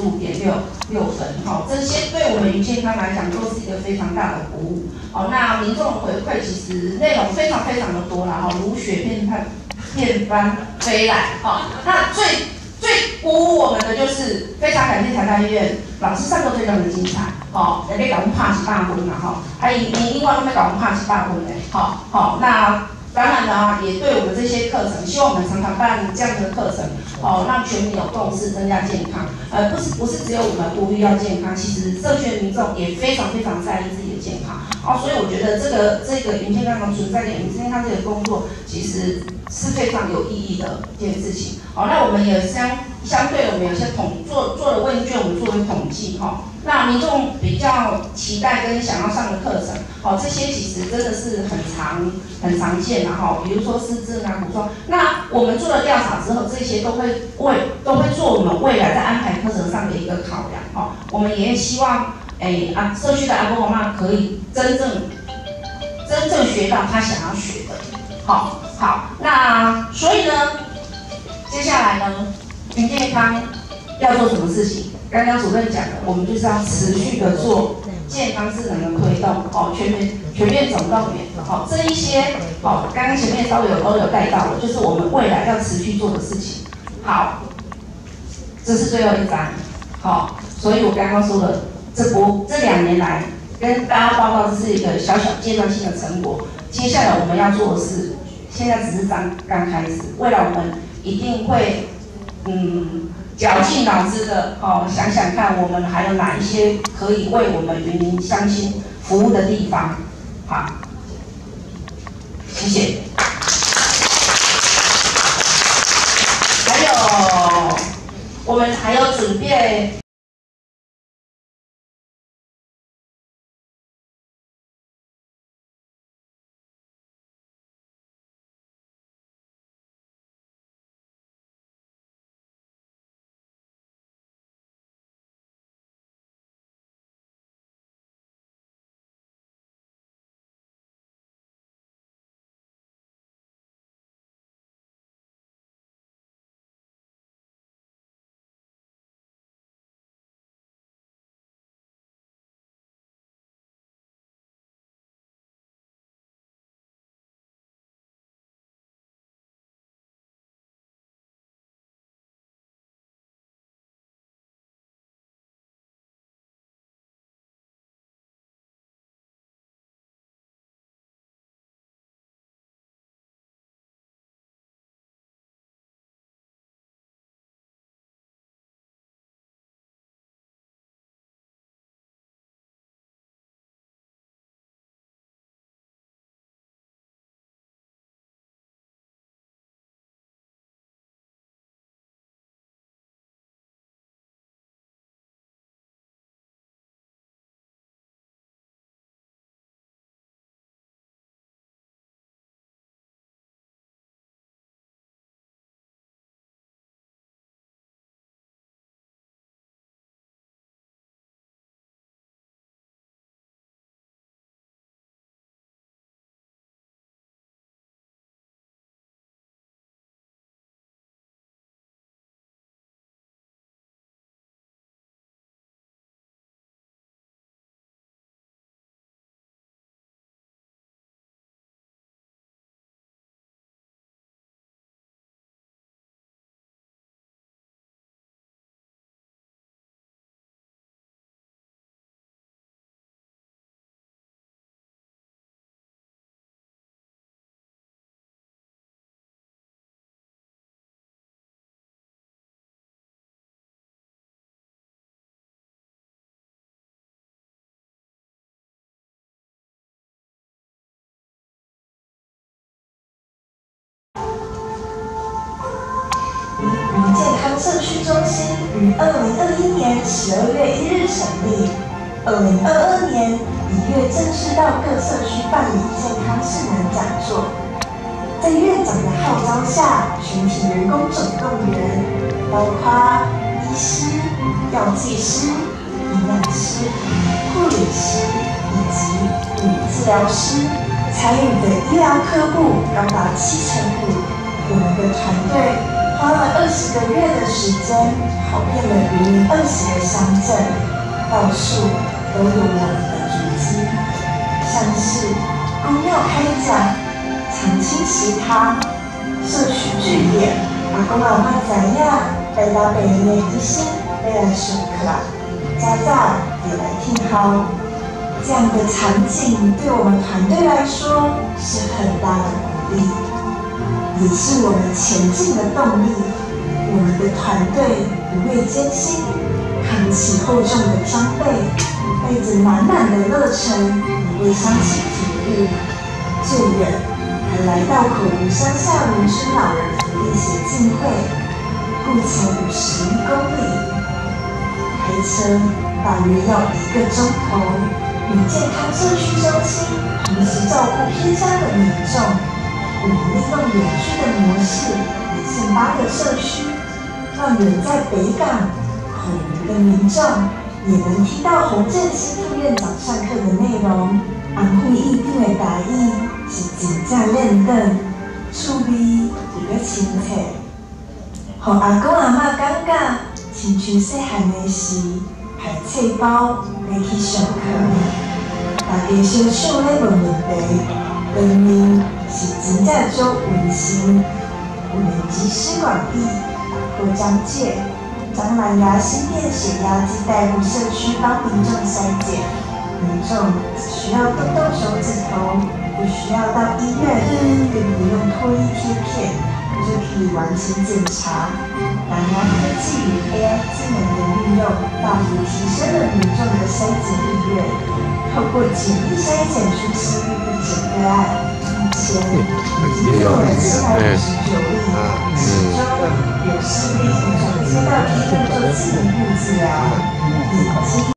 95.66分，哦，这些对我们云健康来讲都是一个非常大的鼓舞。哦，那民众的回馈其实内容非常非常的多啦，哦，如雪片般飞来，哦，那最鼓舞我们的就是非常感谢台大医院老师上课非常的精彩，哦，也被搞我们拍100分啦，哈，你另外都被搞我们拍100分嘞，好，那。当然呢，也对我们这些课程，希望我们常常办这样的课程，哦，让全民有共识，增加健康。不是只有我们呼吁要健康，其实社区的民众也非常非常在意自己的健康。哦，所以我觉得这个云健康的存在跟云健康这个工作，其实是非常有意义的一件事情。哦，那我们也相对我们有些做了问卷，我们作为统计哈。那民众比较期待跟想要上的课程，哦，这些其实真的是很常见的哈，比如说失智啊、补充。那我们做了调查之后，这些都会做我们未来在安排课程上的一个考量哦。我们也希望，社区的阿公阿嬷可以真正学到他想要学的。好，那所以呢，接下来呢，云健康要做什么事情？刚刚主任讲的，我们就是要持续的做健康智能的推动，哦，全面总动员，哦，这一些，哦，刚刚前面都有带到了，就是我们未来要持续做的事情。好，这是最后一章，好，所以我刚刚说的，这2年来跟大家报告，这是一个小小阶段性的成果。接下来我们要做的是，现在只是刚开始，未来我们一定会，绞尽脑汁的哦，想想看，我们还有哪一些可以为我们云林乡亲服务的地方？好，谢谢。还有，我们还有准备。 健康社区中心于2021年12月1日成立，2022年1月正式到各社区办理健康势能讲座。在院长的号召下，全体员工总动员，包括医师、药剂师、营养师、护理师以及物理治疗师，参与的医疗科目高达75%。我们的团队花了20个月的时间，跑遍了云林20个乡镇，到处都有我们的足迹，像是公庙开讲、长青食堂、社区据点，阿公阿嬷知影，北大北人的医生要来上课，家长也来听好。这样的场景对我们团队来说是很大的鼓励。也是我们前进的动力。我们的团队不畏艰辛，扛起厚重的装备，带着满满的热忱，不会伤及体力。最远还来到口湖乡下农村老人福利协进会，步程51公里，开车大约要1个钟头。与健康社区中心同时照顾偏乡的民众。我们利用远距的模式，28个社区，让远在北港、口湖的民众也能听到洪振兴副院长上课的内容。安徽医病的台语是真正认真，趣味又个亲切，让阿公阿嬷感觉亲像细汉的时排册包来去上课，大家相互咧问问题，画面是真正足温馨。有年级师广义或张介、张蓝牙心电血压机带入社区帮民众筛检，民众只需要动动手指头，不需要到医院，更不用脱衣贴片，就可以完成检查。蓝牙科技与 AI 智能的运用，大幅提升了民众的筛检意愿。透过简易筛检出新预诊个案。目前已经做了759例，其中有10例转接到医院做进一步治疗，已经。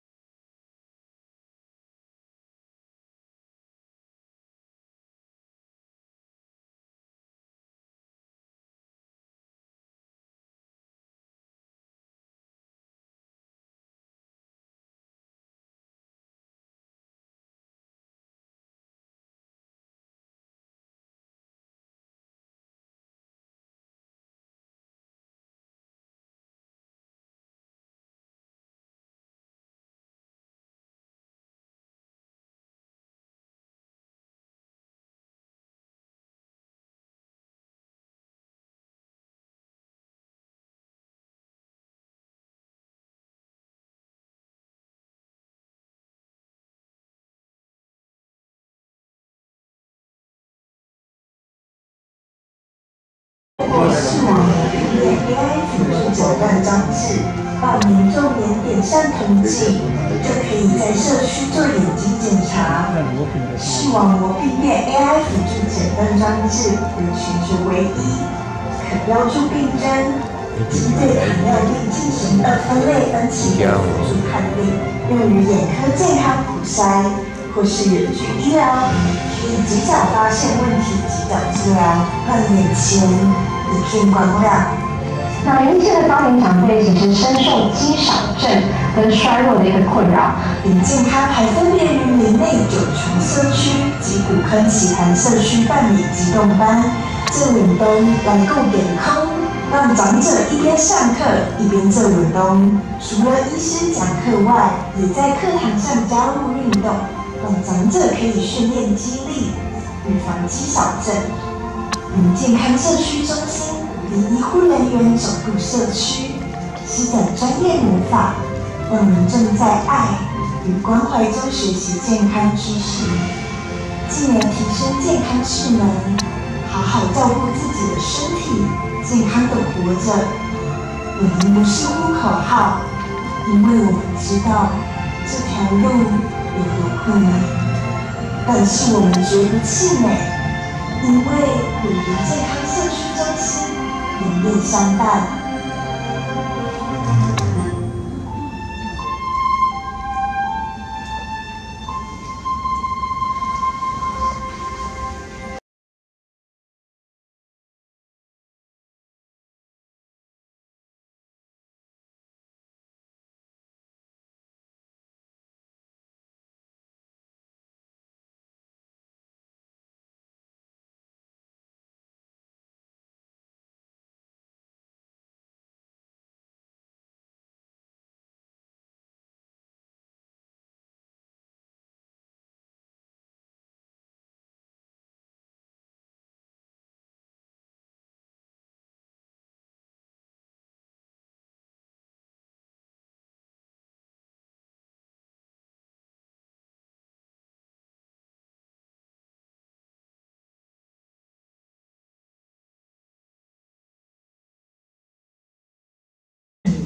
通过视网膜病变 AI 辅助诊断装置，报民众连点上统计，就可以在社区做眼睛检查。视网膜病变 AI 辅助诊断装置为全球唯一，可标注病征，及对糖尿病进行2分类分期的辅助判定，用于眼科健康普筛或是远距医疗，可以及早发现问题，及早治疗，让眼前一片光亮。 那云林县的高龄长辈其实深受肌少症跟衰弱的一个困扰， 林健康还分别于林内9重社区及古坑奇潭社区办理机动班，这运动来够点空，让长者一边上课一边做运动。除了医师讲课外，也在课堂上加入运动，让长者可以训练肌力，预防肌少症。林健康社区中心医护人员走入社区，施展专业魔法，让民众在爱与关怀中学习健康知识，进而提升健康势能，好好照顾自己的身体，健康的活着。我们不是呼口号，因为我们知道这条路有多困难，但是我们绝不气馁，因为有健康社区中心。连夜相伴，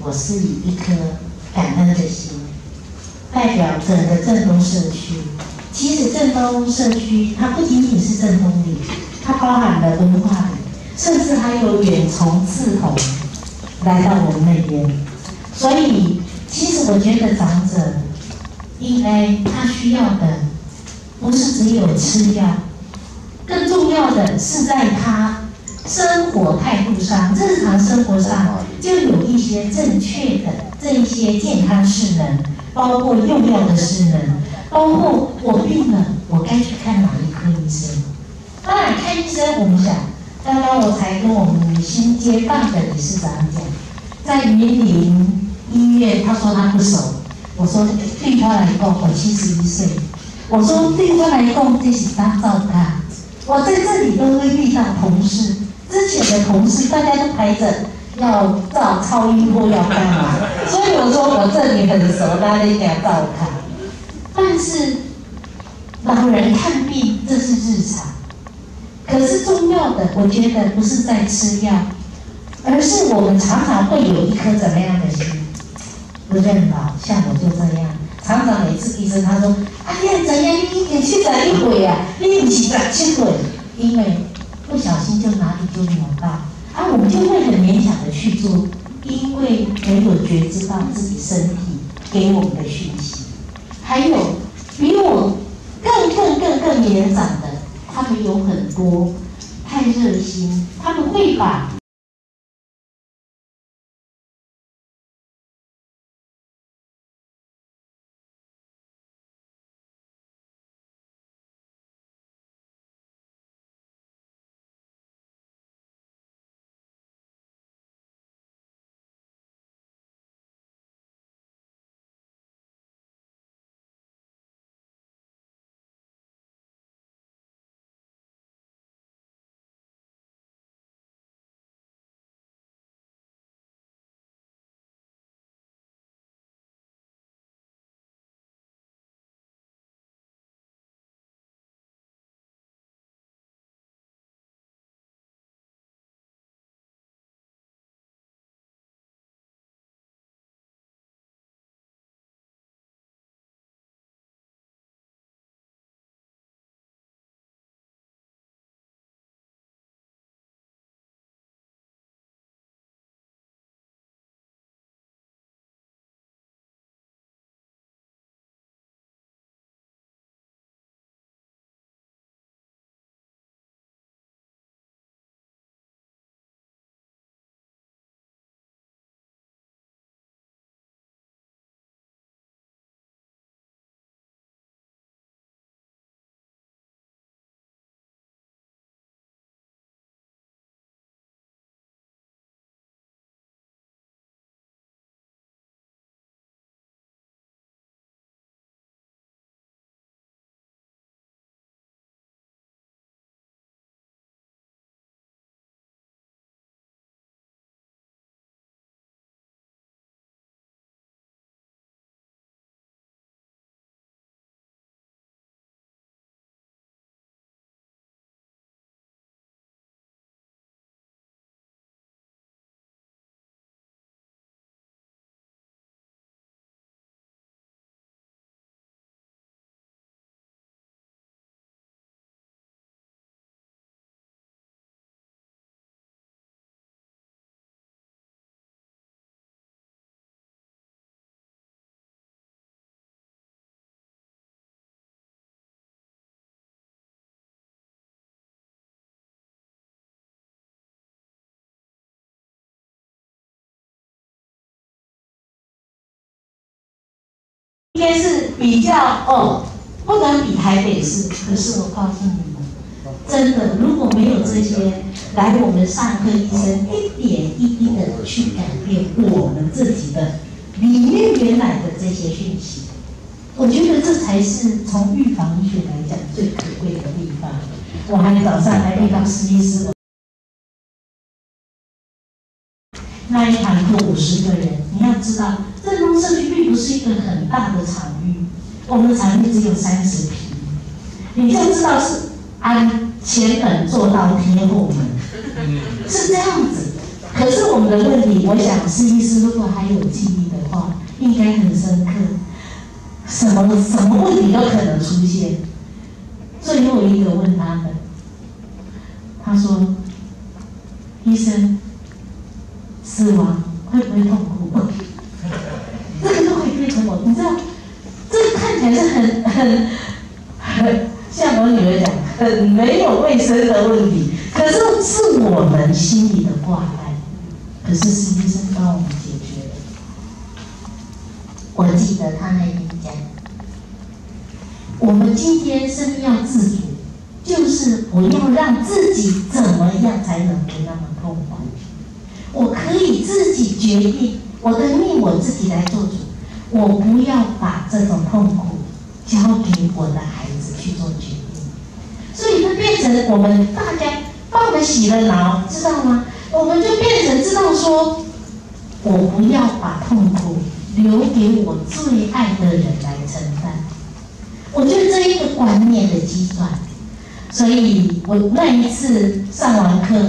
我是以一颗感恩的心，代表整个正东社区。其实正东社区它不仅仅是正东里，它包含了文化里，甚至还有远从志同来到我们那边。所以，其实我觉得长者应该他需要的不是只有吃药，更重要的是在他生活态度上、日常生活上就有一些正确的这一些健康势能，包括用药的势能，包括我病了，我该去看哪一科医生。当然，看医生，我们想，刚刚我才跟我们新接棒的理事长讲，在云林医院，他说他不熟，我说对他来讲，我71岁，我说对他来讲这是当照他，我在这里都会遇到同事，之前的同事大家都排着要照超音波要干嘛，所以我说我这里很熟，大家一定要照看。但是老人看病这是日常，可是重要的，我觉得不是在吃药，而是我们常常会有一颗怎么样的心？不认老，像我就这样，常常每次医生他说：“哎呀，怎样？你已经71岁啊，你不是17岁。”因为不小心就哪里就扭到，我们就会很勉强的去做，因为没有觉知到自己身体给我们的讯息。还有比我更年长的，他们有很多太热心，他们会把应该是比较不能比台北市。可是我告诉你们，真的，如果没有这些来我们上课医生一点一滴的去改变我们自己的里面原来的这些讯息，我觉得这才是从预防医学来讲最可贵的地方。我还早上还遇到施医师，那一堂课50个人，你要知道，正东社区并不是一个很大的场域，我们的场域只有30坪，你就知道是按前门做到贴后门，是这样子。 可是我们的问题，我想施医师如果还有记忆的话，应该很深刻，什么问题都可能出现。最后一个问他们，他说：“医生，死亡会不会痛苦？”这个都会变成我，你知道，这个看起来是很像我女儿讲，很没有卫生的问题，可是是我们心里的挂碍，可是是医生帮我们解决的。 我记得他那天讲，我们今天生命要自主，就是我要让自己怎么样才能不那么痛苦。我可以自己决定我的命，我自己来做主。我不要把这种痛苦交给我的孩子去做决定。所以就变成我们大家帮我们洗了脑，知道吗？我们就变成知道说，我不要把痛苦留给我最爱的人来承担。我觉得这一个观念的计算，所以我那一次上完课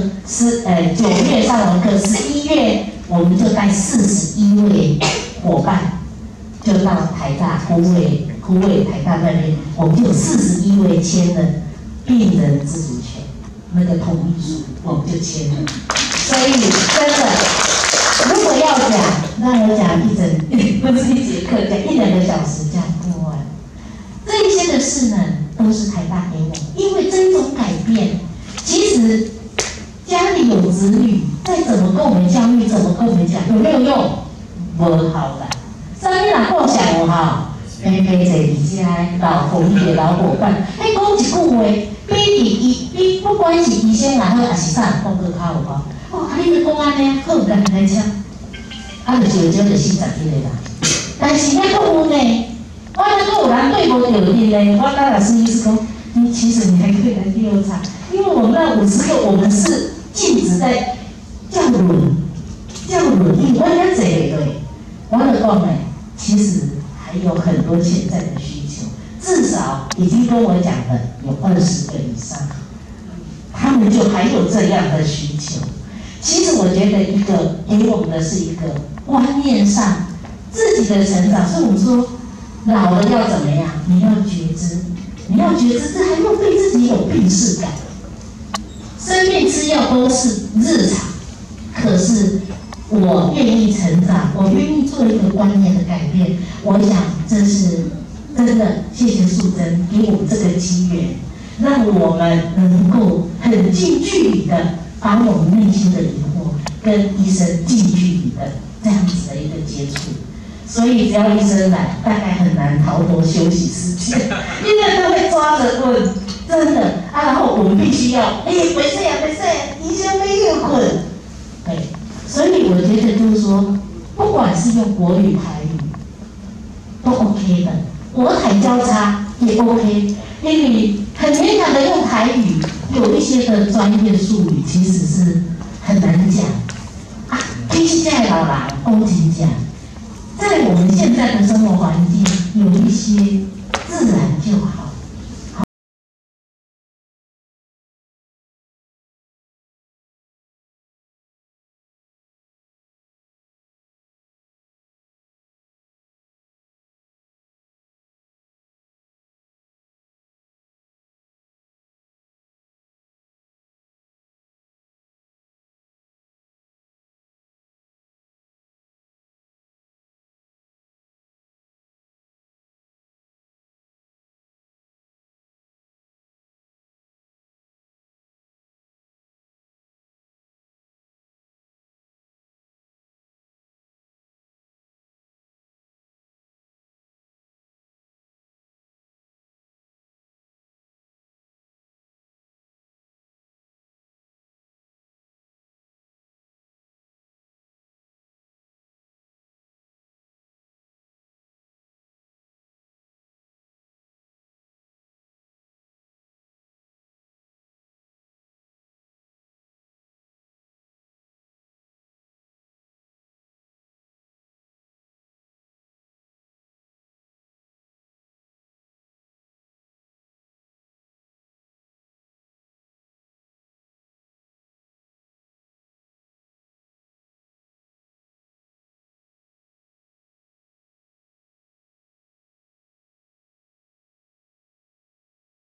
9月上完课，11月我们就带41位伙伴，就到台大枯萎台大那边，我们就有41位签了病人自主权那个同意书，我们就签了。所以真的，如果要讲，让我讲不是一节课，讲1-2个小时讲不完。这一些的事呢，都是台大给我们，因为这种改变，其实家里有子女，再怎么跟我们教育，怎么跟我们讲，有没有用？无好啦。上面人讲啥有效？陪坐伫遮老同学、老伙伴，迄讲一句话，比不管是医生也好，还是啥，讲个较有效。哦，你咧讲安尼，好难来请，就是少就40几个人。但是那讲有呢，我那个有人对无着你呢，我跟老师意思讲，其实你还可以来第2场，因为我们那50个，我们是禁止在叫轮，因为我遐坐对，我就讲呢，其实还有很多潜在的需求，至少已经跟我讲的有20个以上，他们就还有这样的需求。其实我觉得一个给我们的是一个观念上自己的成长，所以我们说老了要怎么样？你要觉知，这还要对自己有病识感。生病吃药都是日常，可是我愿意成长，我愿意做一个观念的改变。我想这是真的，谢谢素贞给我们这个机缘，让我们能够很近距离的把我们内心的疑惑跟医生近距离的这样子的一个接触。所以只要医生来，大概很难逃脱休息时间，因为他会抓着问，真的啊。然后我们必须要，没事，医生没有困，对。所以我觉得就是说，不管是用国语、台语，都 OK 的，国台交叉也 OK， 因为很勉强的用台语，有一些的专业术语其实是很难讲啊。其实现在老人讲真讲，在我们现在的生活环境，有一些自然就好。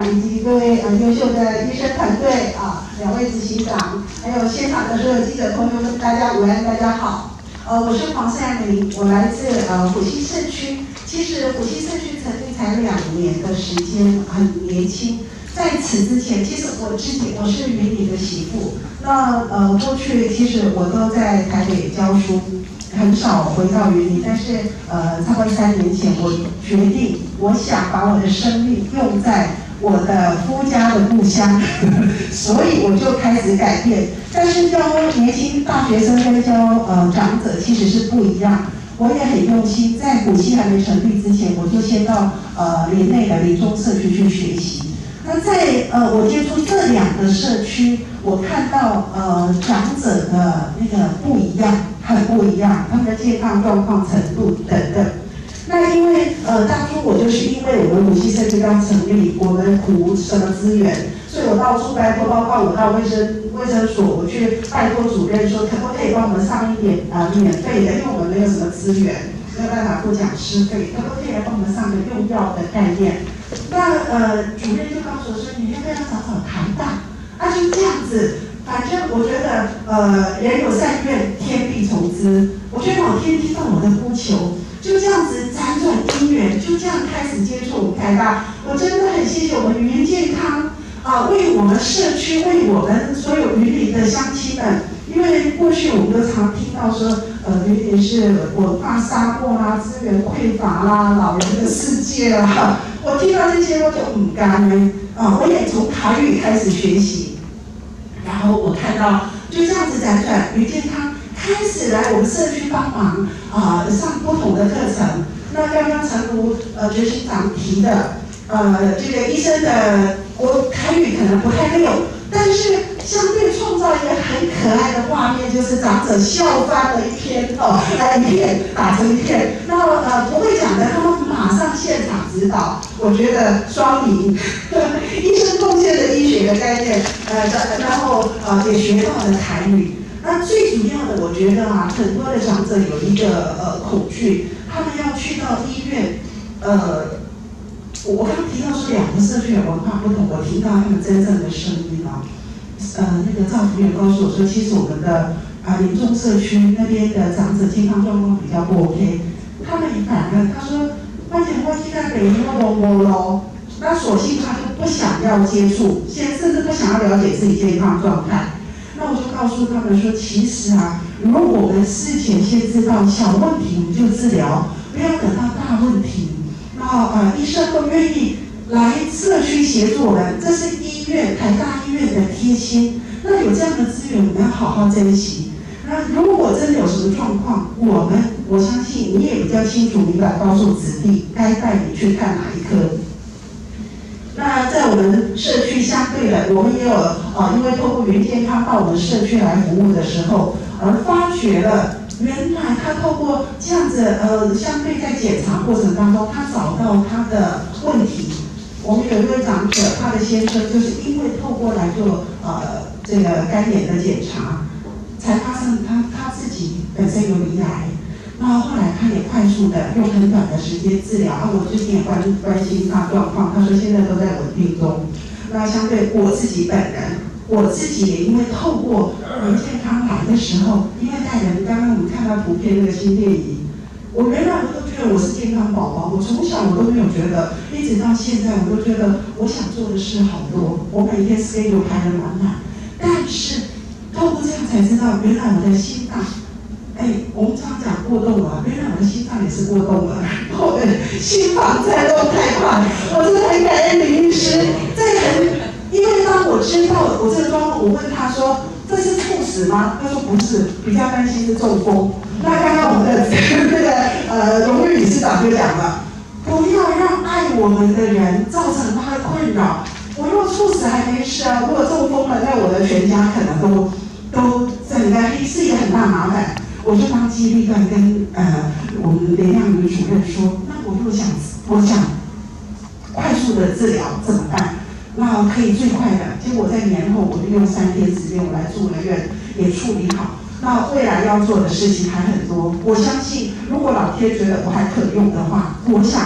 以及各位优秀的医生团队啊，2位执行长，还有现场的所有记者朋友们，大家午安，大家好。我是黄善玲，我来自虎溪社区。其实虎溪社区成立才2年的时间，很年轻。在此之前，其实我是云林的媳妇。那过去其实我都在台北教书，很少回到云林。但是差不多3年前，我决定，我想把我的生命用在我的夫家的故乡，所以我就开始改变。但是教年轻大学生跟教长者其实是不一样。我也很用心，在虎溪还没成立之前，我就先到林内的林中社区去学习。那在我接触这2个社区，我看到长者的那个不一样，很不一样，他们的健康状况程度等等。那因为当初我就是因为我们虎溪社区刚成立，我们苦什么资源，所以我到处拜托，包括我到卫生所，我去拜托主任说，可不可以帮我们上一点免费的，因为我们没有什么资源，没有办法付讲师费，可不可以来帮我们上个用药的概念？那主任就告诉我说，你要不要找找台大？就这样子。反正我觉得人有善愿，天必从之。我觉得老天听到我的呼求，就这样子辗转因缘，就这样开始接触我们台大。我真的很谢谢我们云健康为我们社区，为我们所有云林的乡亲们。因为过去我们都常听到说，云林是文化沙漠啦、资源匮乏啦、老人的世界啦。我听到这些我就不甘呢。我也从台语开始学习。然后我看到就这样子辗转，云健康开始来我们社区帮忙上不同的课程。那刚刚陈如执行长提的这个医生的我台语可能不太溜，但是相对创造一个很可爱的画面，就是长者笑翻了一篇一片打成一片。那不会讲的，他们马上现场指导，我觉得双赢。医生贡献的医学的概念，然后也学到了台语。那最主要的，我觉得很多的长者有一个恐惧，他们要去到医院，我刚刚提到说2个社区的文化不同，我听到他们真正的声音那个赵福员告诉我说，其实我们的林中社区那边的长者健康状况比较不 OK， 他们反而他说，我现在北医都摸咯，那索性他就不想要接触，甚至不想要了解自己健康状态。那我就告诉他们说，其实如果我们事前先知道小问题，我们就治疗，不要等到大问题。然后医生都愿意来社区协助我们，这是医院台大医院的贴心。那有这样的资源，我们要好好珍惜。那如果真的有什么状况，我相信你也比较清楚明白，告诉子弟该带你去看哪一科。那在我们社区相对的，我们也有因为透过云健康到我们社区来服务的时候，而发觉了原来他透过这样子相对在检查过程当中，他找到他的问题。我们有一位长者，他的先生就是因为透过来做这个肝炎的检查，才发现他自己本身有胰癌。那后来他也快速的用很短的时间治疗，我最近也关心他状况，他说现在都在稳定中。那相对我自己本人，我自己也因为透过云健康来的时候，因为带人，刚刚我们看到图片那个心电仪，我原来我都觉得我是健康宝宝，我从小我都没有觉得，一直到现在我都觉得我想做的事好多，我每天 schedule 排得满满，但是透过这样才知道，原来我的心脏。我们常讲过动了，原来我的心脏也是过动了，我的心房颤动太快，我真的很感恩林医师。因为当我知道我这个状况，我问他说这是猝死吗？他说不是，比较担心是中风。那刚刚我们的那个荣誉理事长就讲了，不要让爱我们的人造成他的困扰。我若猝死还没事如果中风了，那我的全家可能都整个是一个很大麻烦。我就当机立断跟我们林亮宇主任说，那我想快速的治疗怎么办？那可以最快的，结果在年后我就用3天时间，我来住了院，也处理好。那未来要做的事情还很多，我相信如果老天觉得我还可用的话，我想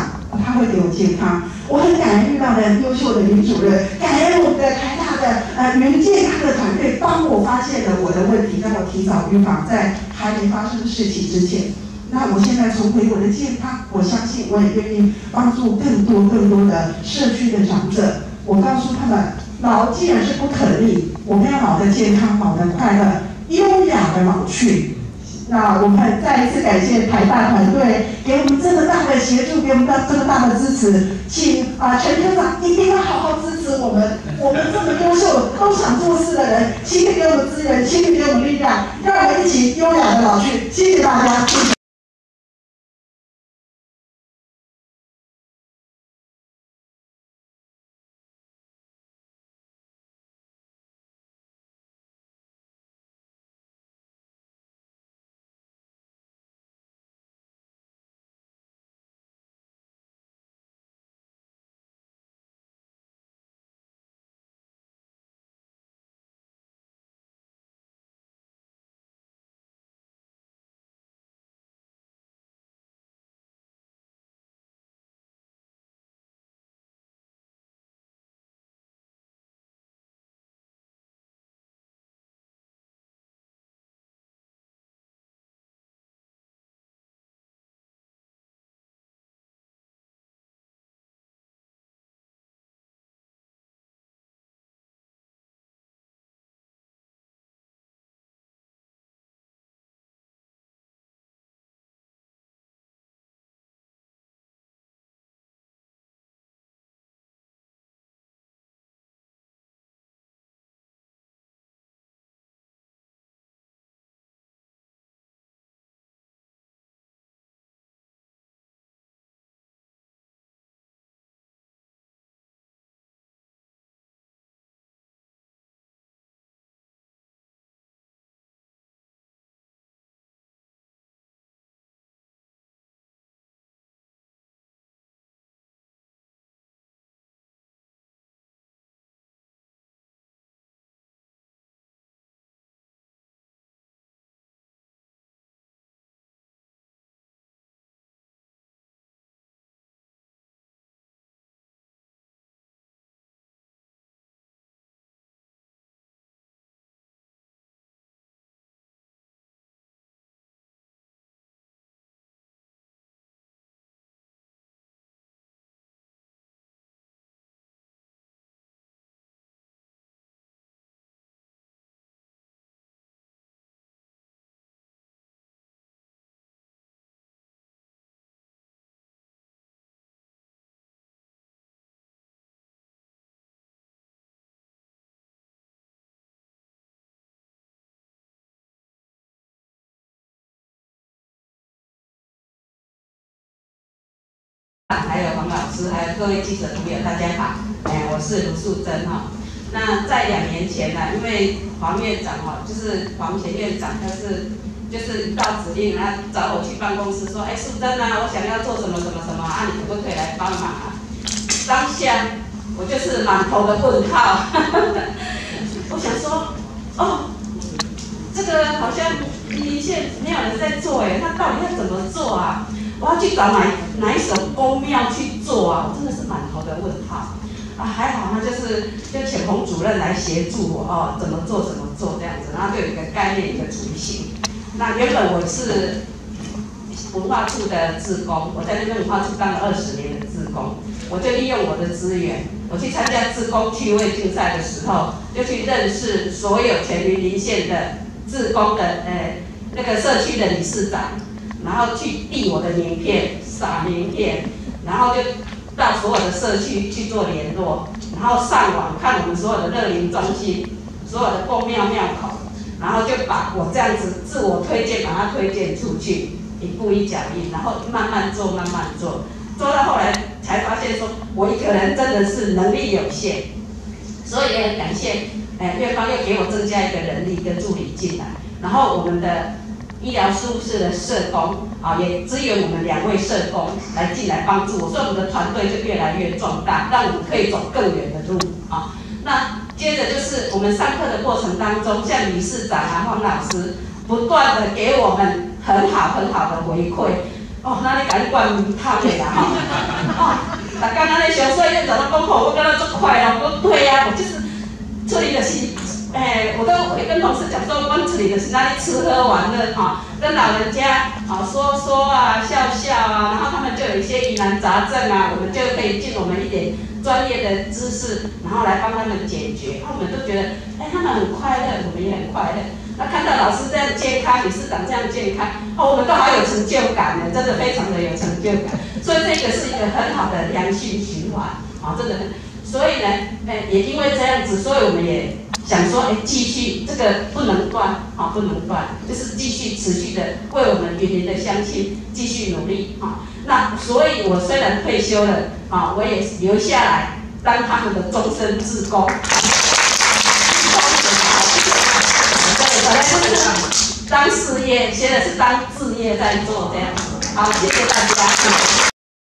他会给我健康。我很感恩遇到的优秀的女主任，感恩我们的台大的云健康的团队帮我发现了我的问题，让我提早预防，在还没发生事情之前。那我现在重回我的健康，我相信我也愿意帮助更多的社区的长者。我告诉他们，老既然是不可逆，我们要老的健康，老的快乐，优雅的老去。那我们再一次感谢台大团队给我们这么大的协助，给我们这么大的支持，请陈科长一定要好好支持我们这么优秀、都想做事的人，请你给我们资源，请你给我们力量，让我们一起优雅的老去。谢谢大家。谢谢。 还有黄老师，还有各位记者朋友，大家好。我是卢素贞哈。那在2年前呢，因为黄院长哈，就是黄前院长，就是一道指令，他找我去办公室说，素贞啊，我想要做什么什么什么啊，你可不可以来帮忙啊？当下我就是满头的问号，我想说，这个好像一切没有人在做那到底要怎么做啊？我要去找哪一所公庙去做啊？我真的是满头的问号还好就请洪主任来协助我怎么做这样子，然后就有一个概念，一个雏形。那原本我是文化处的志工，我在那边文化处当了20年的志工，我就利用我的资源，我去参加志工趣味竞赛的时候，就去认识所有全云林县的志工的那个社区的理事长。然后去递我的名片，撒名片，然后就到所有的社区去做联络，然后上网看我们所有的乐龄中心，所有的公庙庙口，然后就把我这样子自我推荐，把它推荐出去，一步一脚印，然后慢慢做，做到后来才发现说，我一个人真的是能力有限，所以也很感谢院方又给我增加一个人力跟助理进来，然后我们的医疗事务室的社工也支援我们2位社工来进来帮助我，所以我们的团队就越来越壮大，让我们可以走更远的路那接着就是我们上课的过程当中，像理事长黄老师不断的给我们很好的回馈， 哦，哪里甲你灌迷汤的啦吼，哦，逐工安尼上岁院长都讲吼，我感觉足快乐，我对啊，我就是处理的是，我都会跟同事讲说，我处理的是哪里吃喝玩乐哈，跟老人家说说啊，笑笑啊，然后他们就有一些疑难杂症啊，我们就可以尽我们一点专业的知识，然后来帮他们解决，我们都觉得，他们很快乐，我们也很快乐。那看到老师这样健康，理事长这样健康，我们都好有成就感呢，真的非常的有成就感。所以这个是一个很好的良性循环，真的很。所以呢，也因为这样子，所以我们也想说，继续这个不能断，不能断，就是继续持续的为我们云林的乡亲继续努力，那所以我虽然退休了，我也留下来当他们的终身志工。本来就是当事业，现在是当志业在做这样子。好，谢谢大家。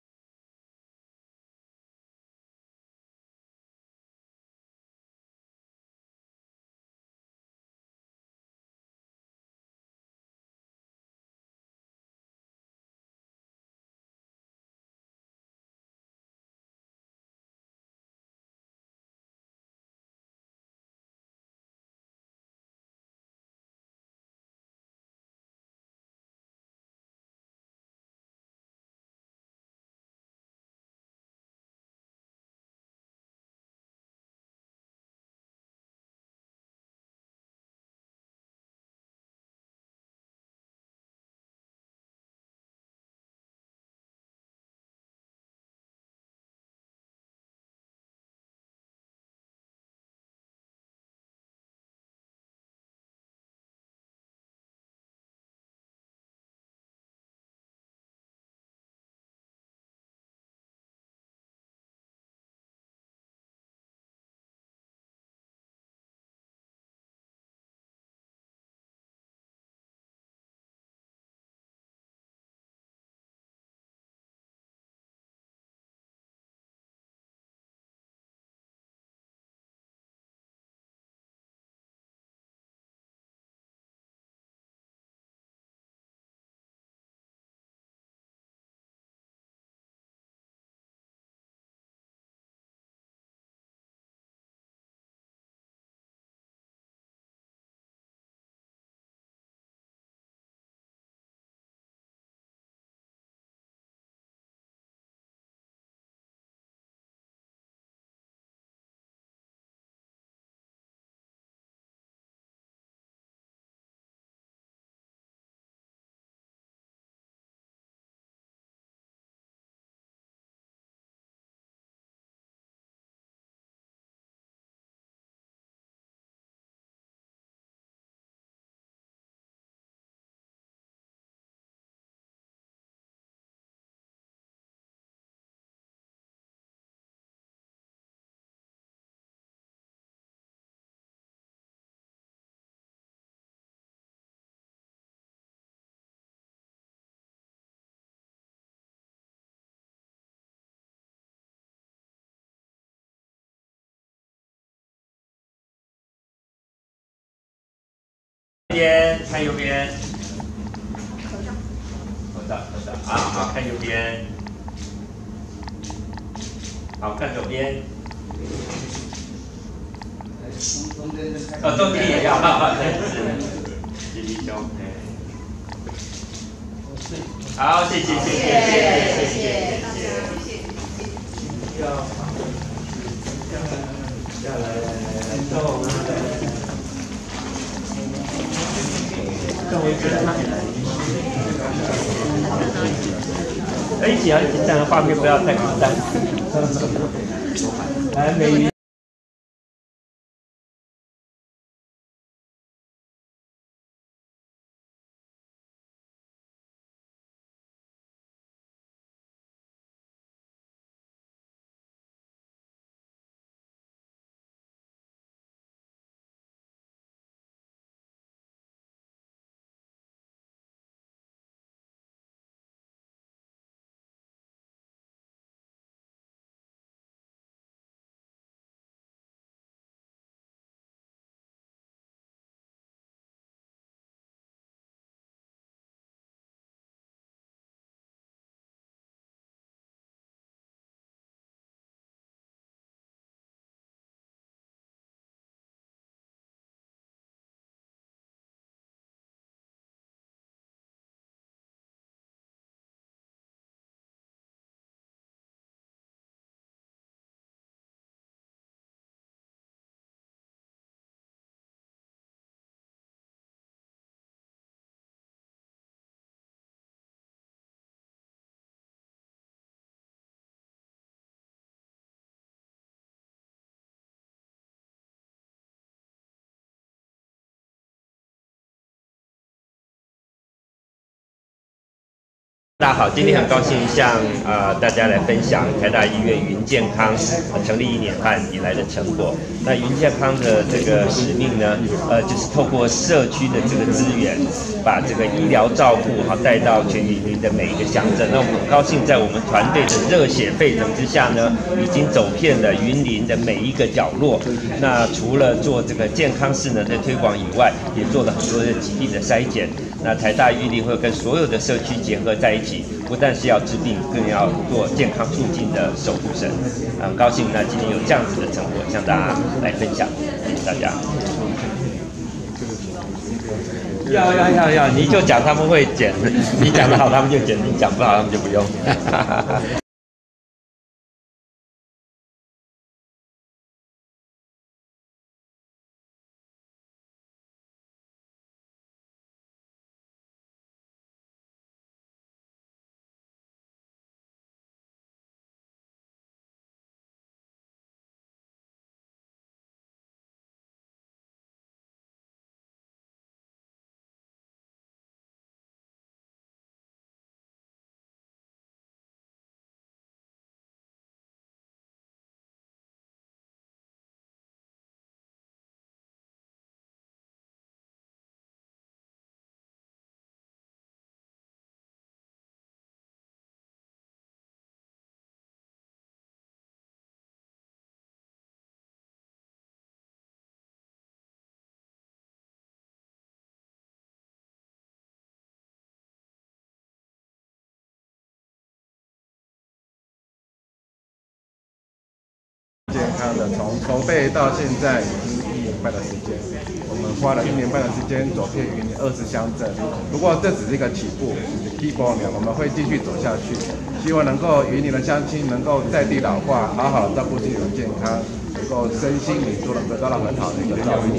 边看右边，口罩，好，看右边，好，看左边。中间也要，谢弟兄，好，谢谢。一起啊，紧张的画面不要太孤单。来，美鱼。 大家好，今天很高兴向大家来分享台大医院云健康成立1年半以来的成果。那云健康的这个使命呢，就是透过社区的这个资源，把这个医疗照顾带到全云林的每一个乡镇。那我们很高兴在我们团队的热血沸腾之下呢，已经走遍了云林的每一个角落。那除了做这个健康势能的推广以外，也做了很多的疾病的筛检。那台大云林会跟所有的社区结合在一起，不但是要治病，更要做健康促进的守护神。很高兴呢，今天有这样子的成果向大家来分享，谢谢大家。要，你就讲他们会剪，你讲得好他们就剪，你讲不好他们就不用。 健康的，从筹备到现在已经1年半的时间，我们花了1年半的时间走遍云林20乡镇。不过这只是一个起步，起步呢，我们会继续走下去，希望能够云林的乡亲能够在地老化，好好照顾自己的健康，能够身心灵都能够得到很好的一个照顾。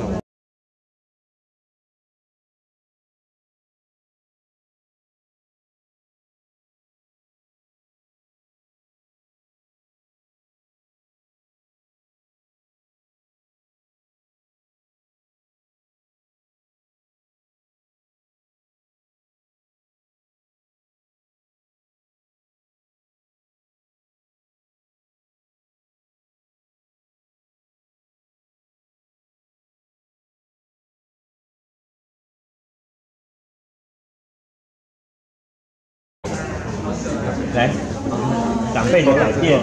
来，长辈的改变，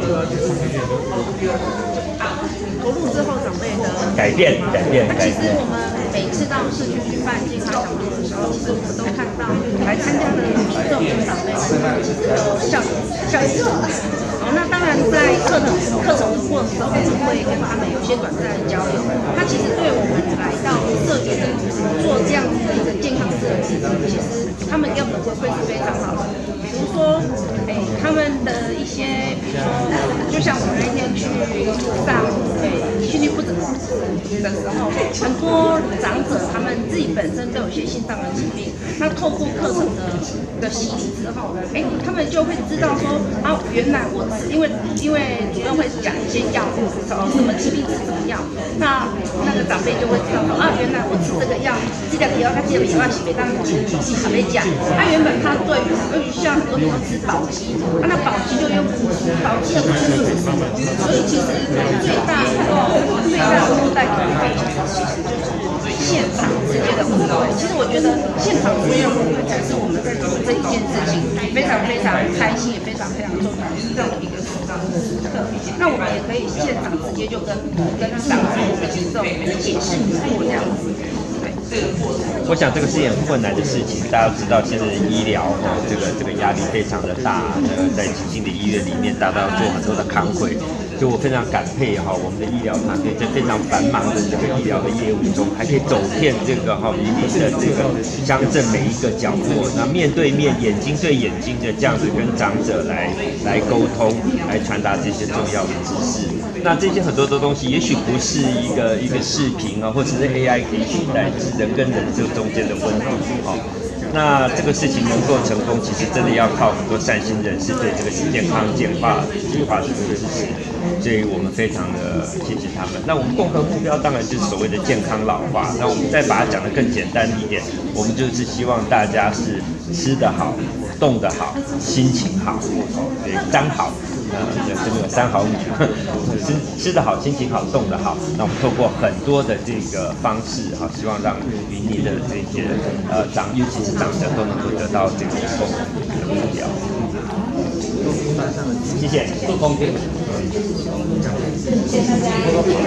投入之后长辈的改变。 其实我们每次到社区去办健康讲座的时候，其实我们都看到来参加的民众跟长辈效益很大。好，那当然在课程的过程中，我们会跟他们有些短暂的交流。那其实对我们来到社区做这样子的一个健康设计，其实他们给我们的回馈是非常好的。比如说，他们的一些，比如说，就像我们那天去上心律不整的时候，很多长者他们自己本身都有一些心脏的疾病，那透过课程的洗礼之后，他们就会知道说，啊，原来我因为主任会讲一些药物，什么疾病吃什么药，那个长辈就会知道说，啊，原来我吃这个药，这个药它这个药是每当还没讲，他原本他对于像很多人都吃保鸡，那保鸡就用保鸡的不是乳食，所以其实最大能够带给我们的其实就是现场直接的互动。其实我觉得现场直接的互动才是我们在做这一件事情非常开心，也非常重要的一个时刻。那我们也可以现场直接就跟长辈的民众解释过这样子。 我想这个是件很困难的事情，大家都知道现在的医疗这个压力非常的大，在基金的医院里面，大家要做很多的康会，所以我非常感佩我们的医疗团队在非常繁忙的这个医疗的业务中，还可以走遍这个云林的这个乡镇每一个角落，那面对面、眼睛对眼睛的这样子跟长者来沟通，来传达这些重要的知识。那这些很多的东西，也许不是一个视频或者是 AI 可以取代，是人跟人这中间的温度那这个事情能够成功，其实真的要靠很多善心人士对这个健康简化的这个知识。 所以我们非常的谢谢他们。那我们共同目标当然就是所谓的健康老化，那我们再把它讲得更简单一点，我们就是希望大家是吃得好、动得好、心情好，对，三好。这个三好女，吃得好，心情好，动得好。那我们透过很多的这个方式，希望让云林的这些尤其是长者都能够得到这个共同的目标。谢谢。做空间。谢谢大家。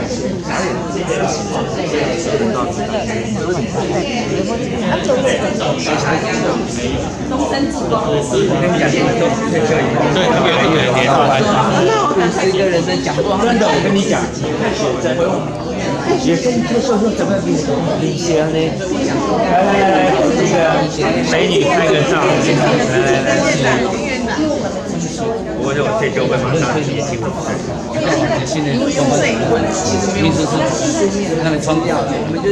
终身制光。 我跟你讲，现在都退休以后，对，越来越跌到班上。 是一个人的讲座， 真的，我跟你讲，学生退休后怎么领先呢？来，这个美女拍个照，来。我说我退休会马上接听我。 现在运输是他们冲掉了，我们就是。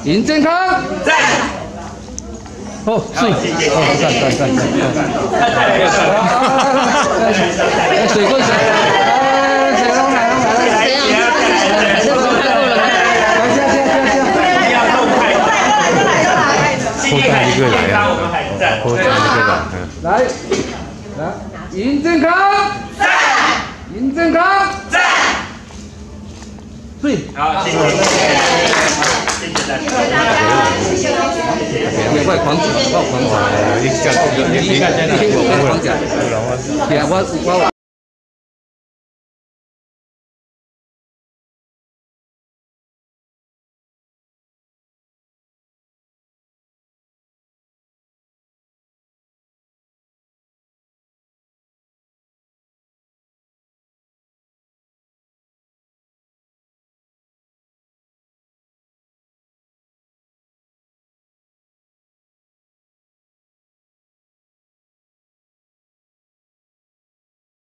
赢健康， 赞。 哦，水，水过水，水龙来， 后台一个来啊，后台一个来，赢健康，赞，赢健康，赞，对， 好，谢谢大家，谢谢大家， 快狂讲，你看现在我狂讲，对啊，我。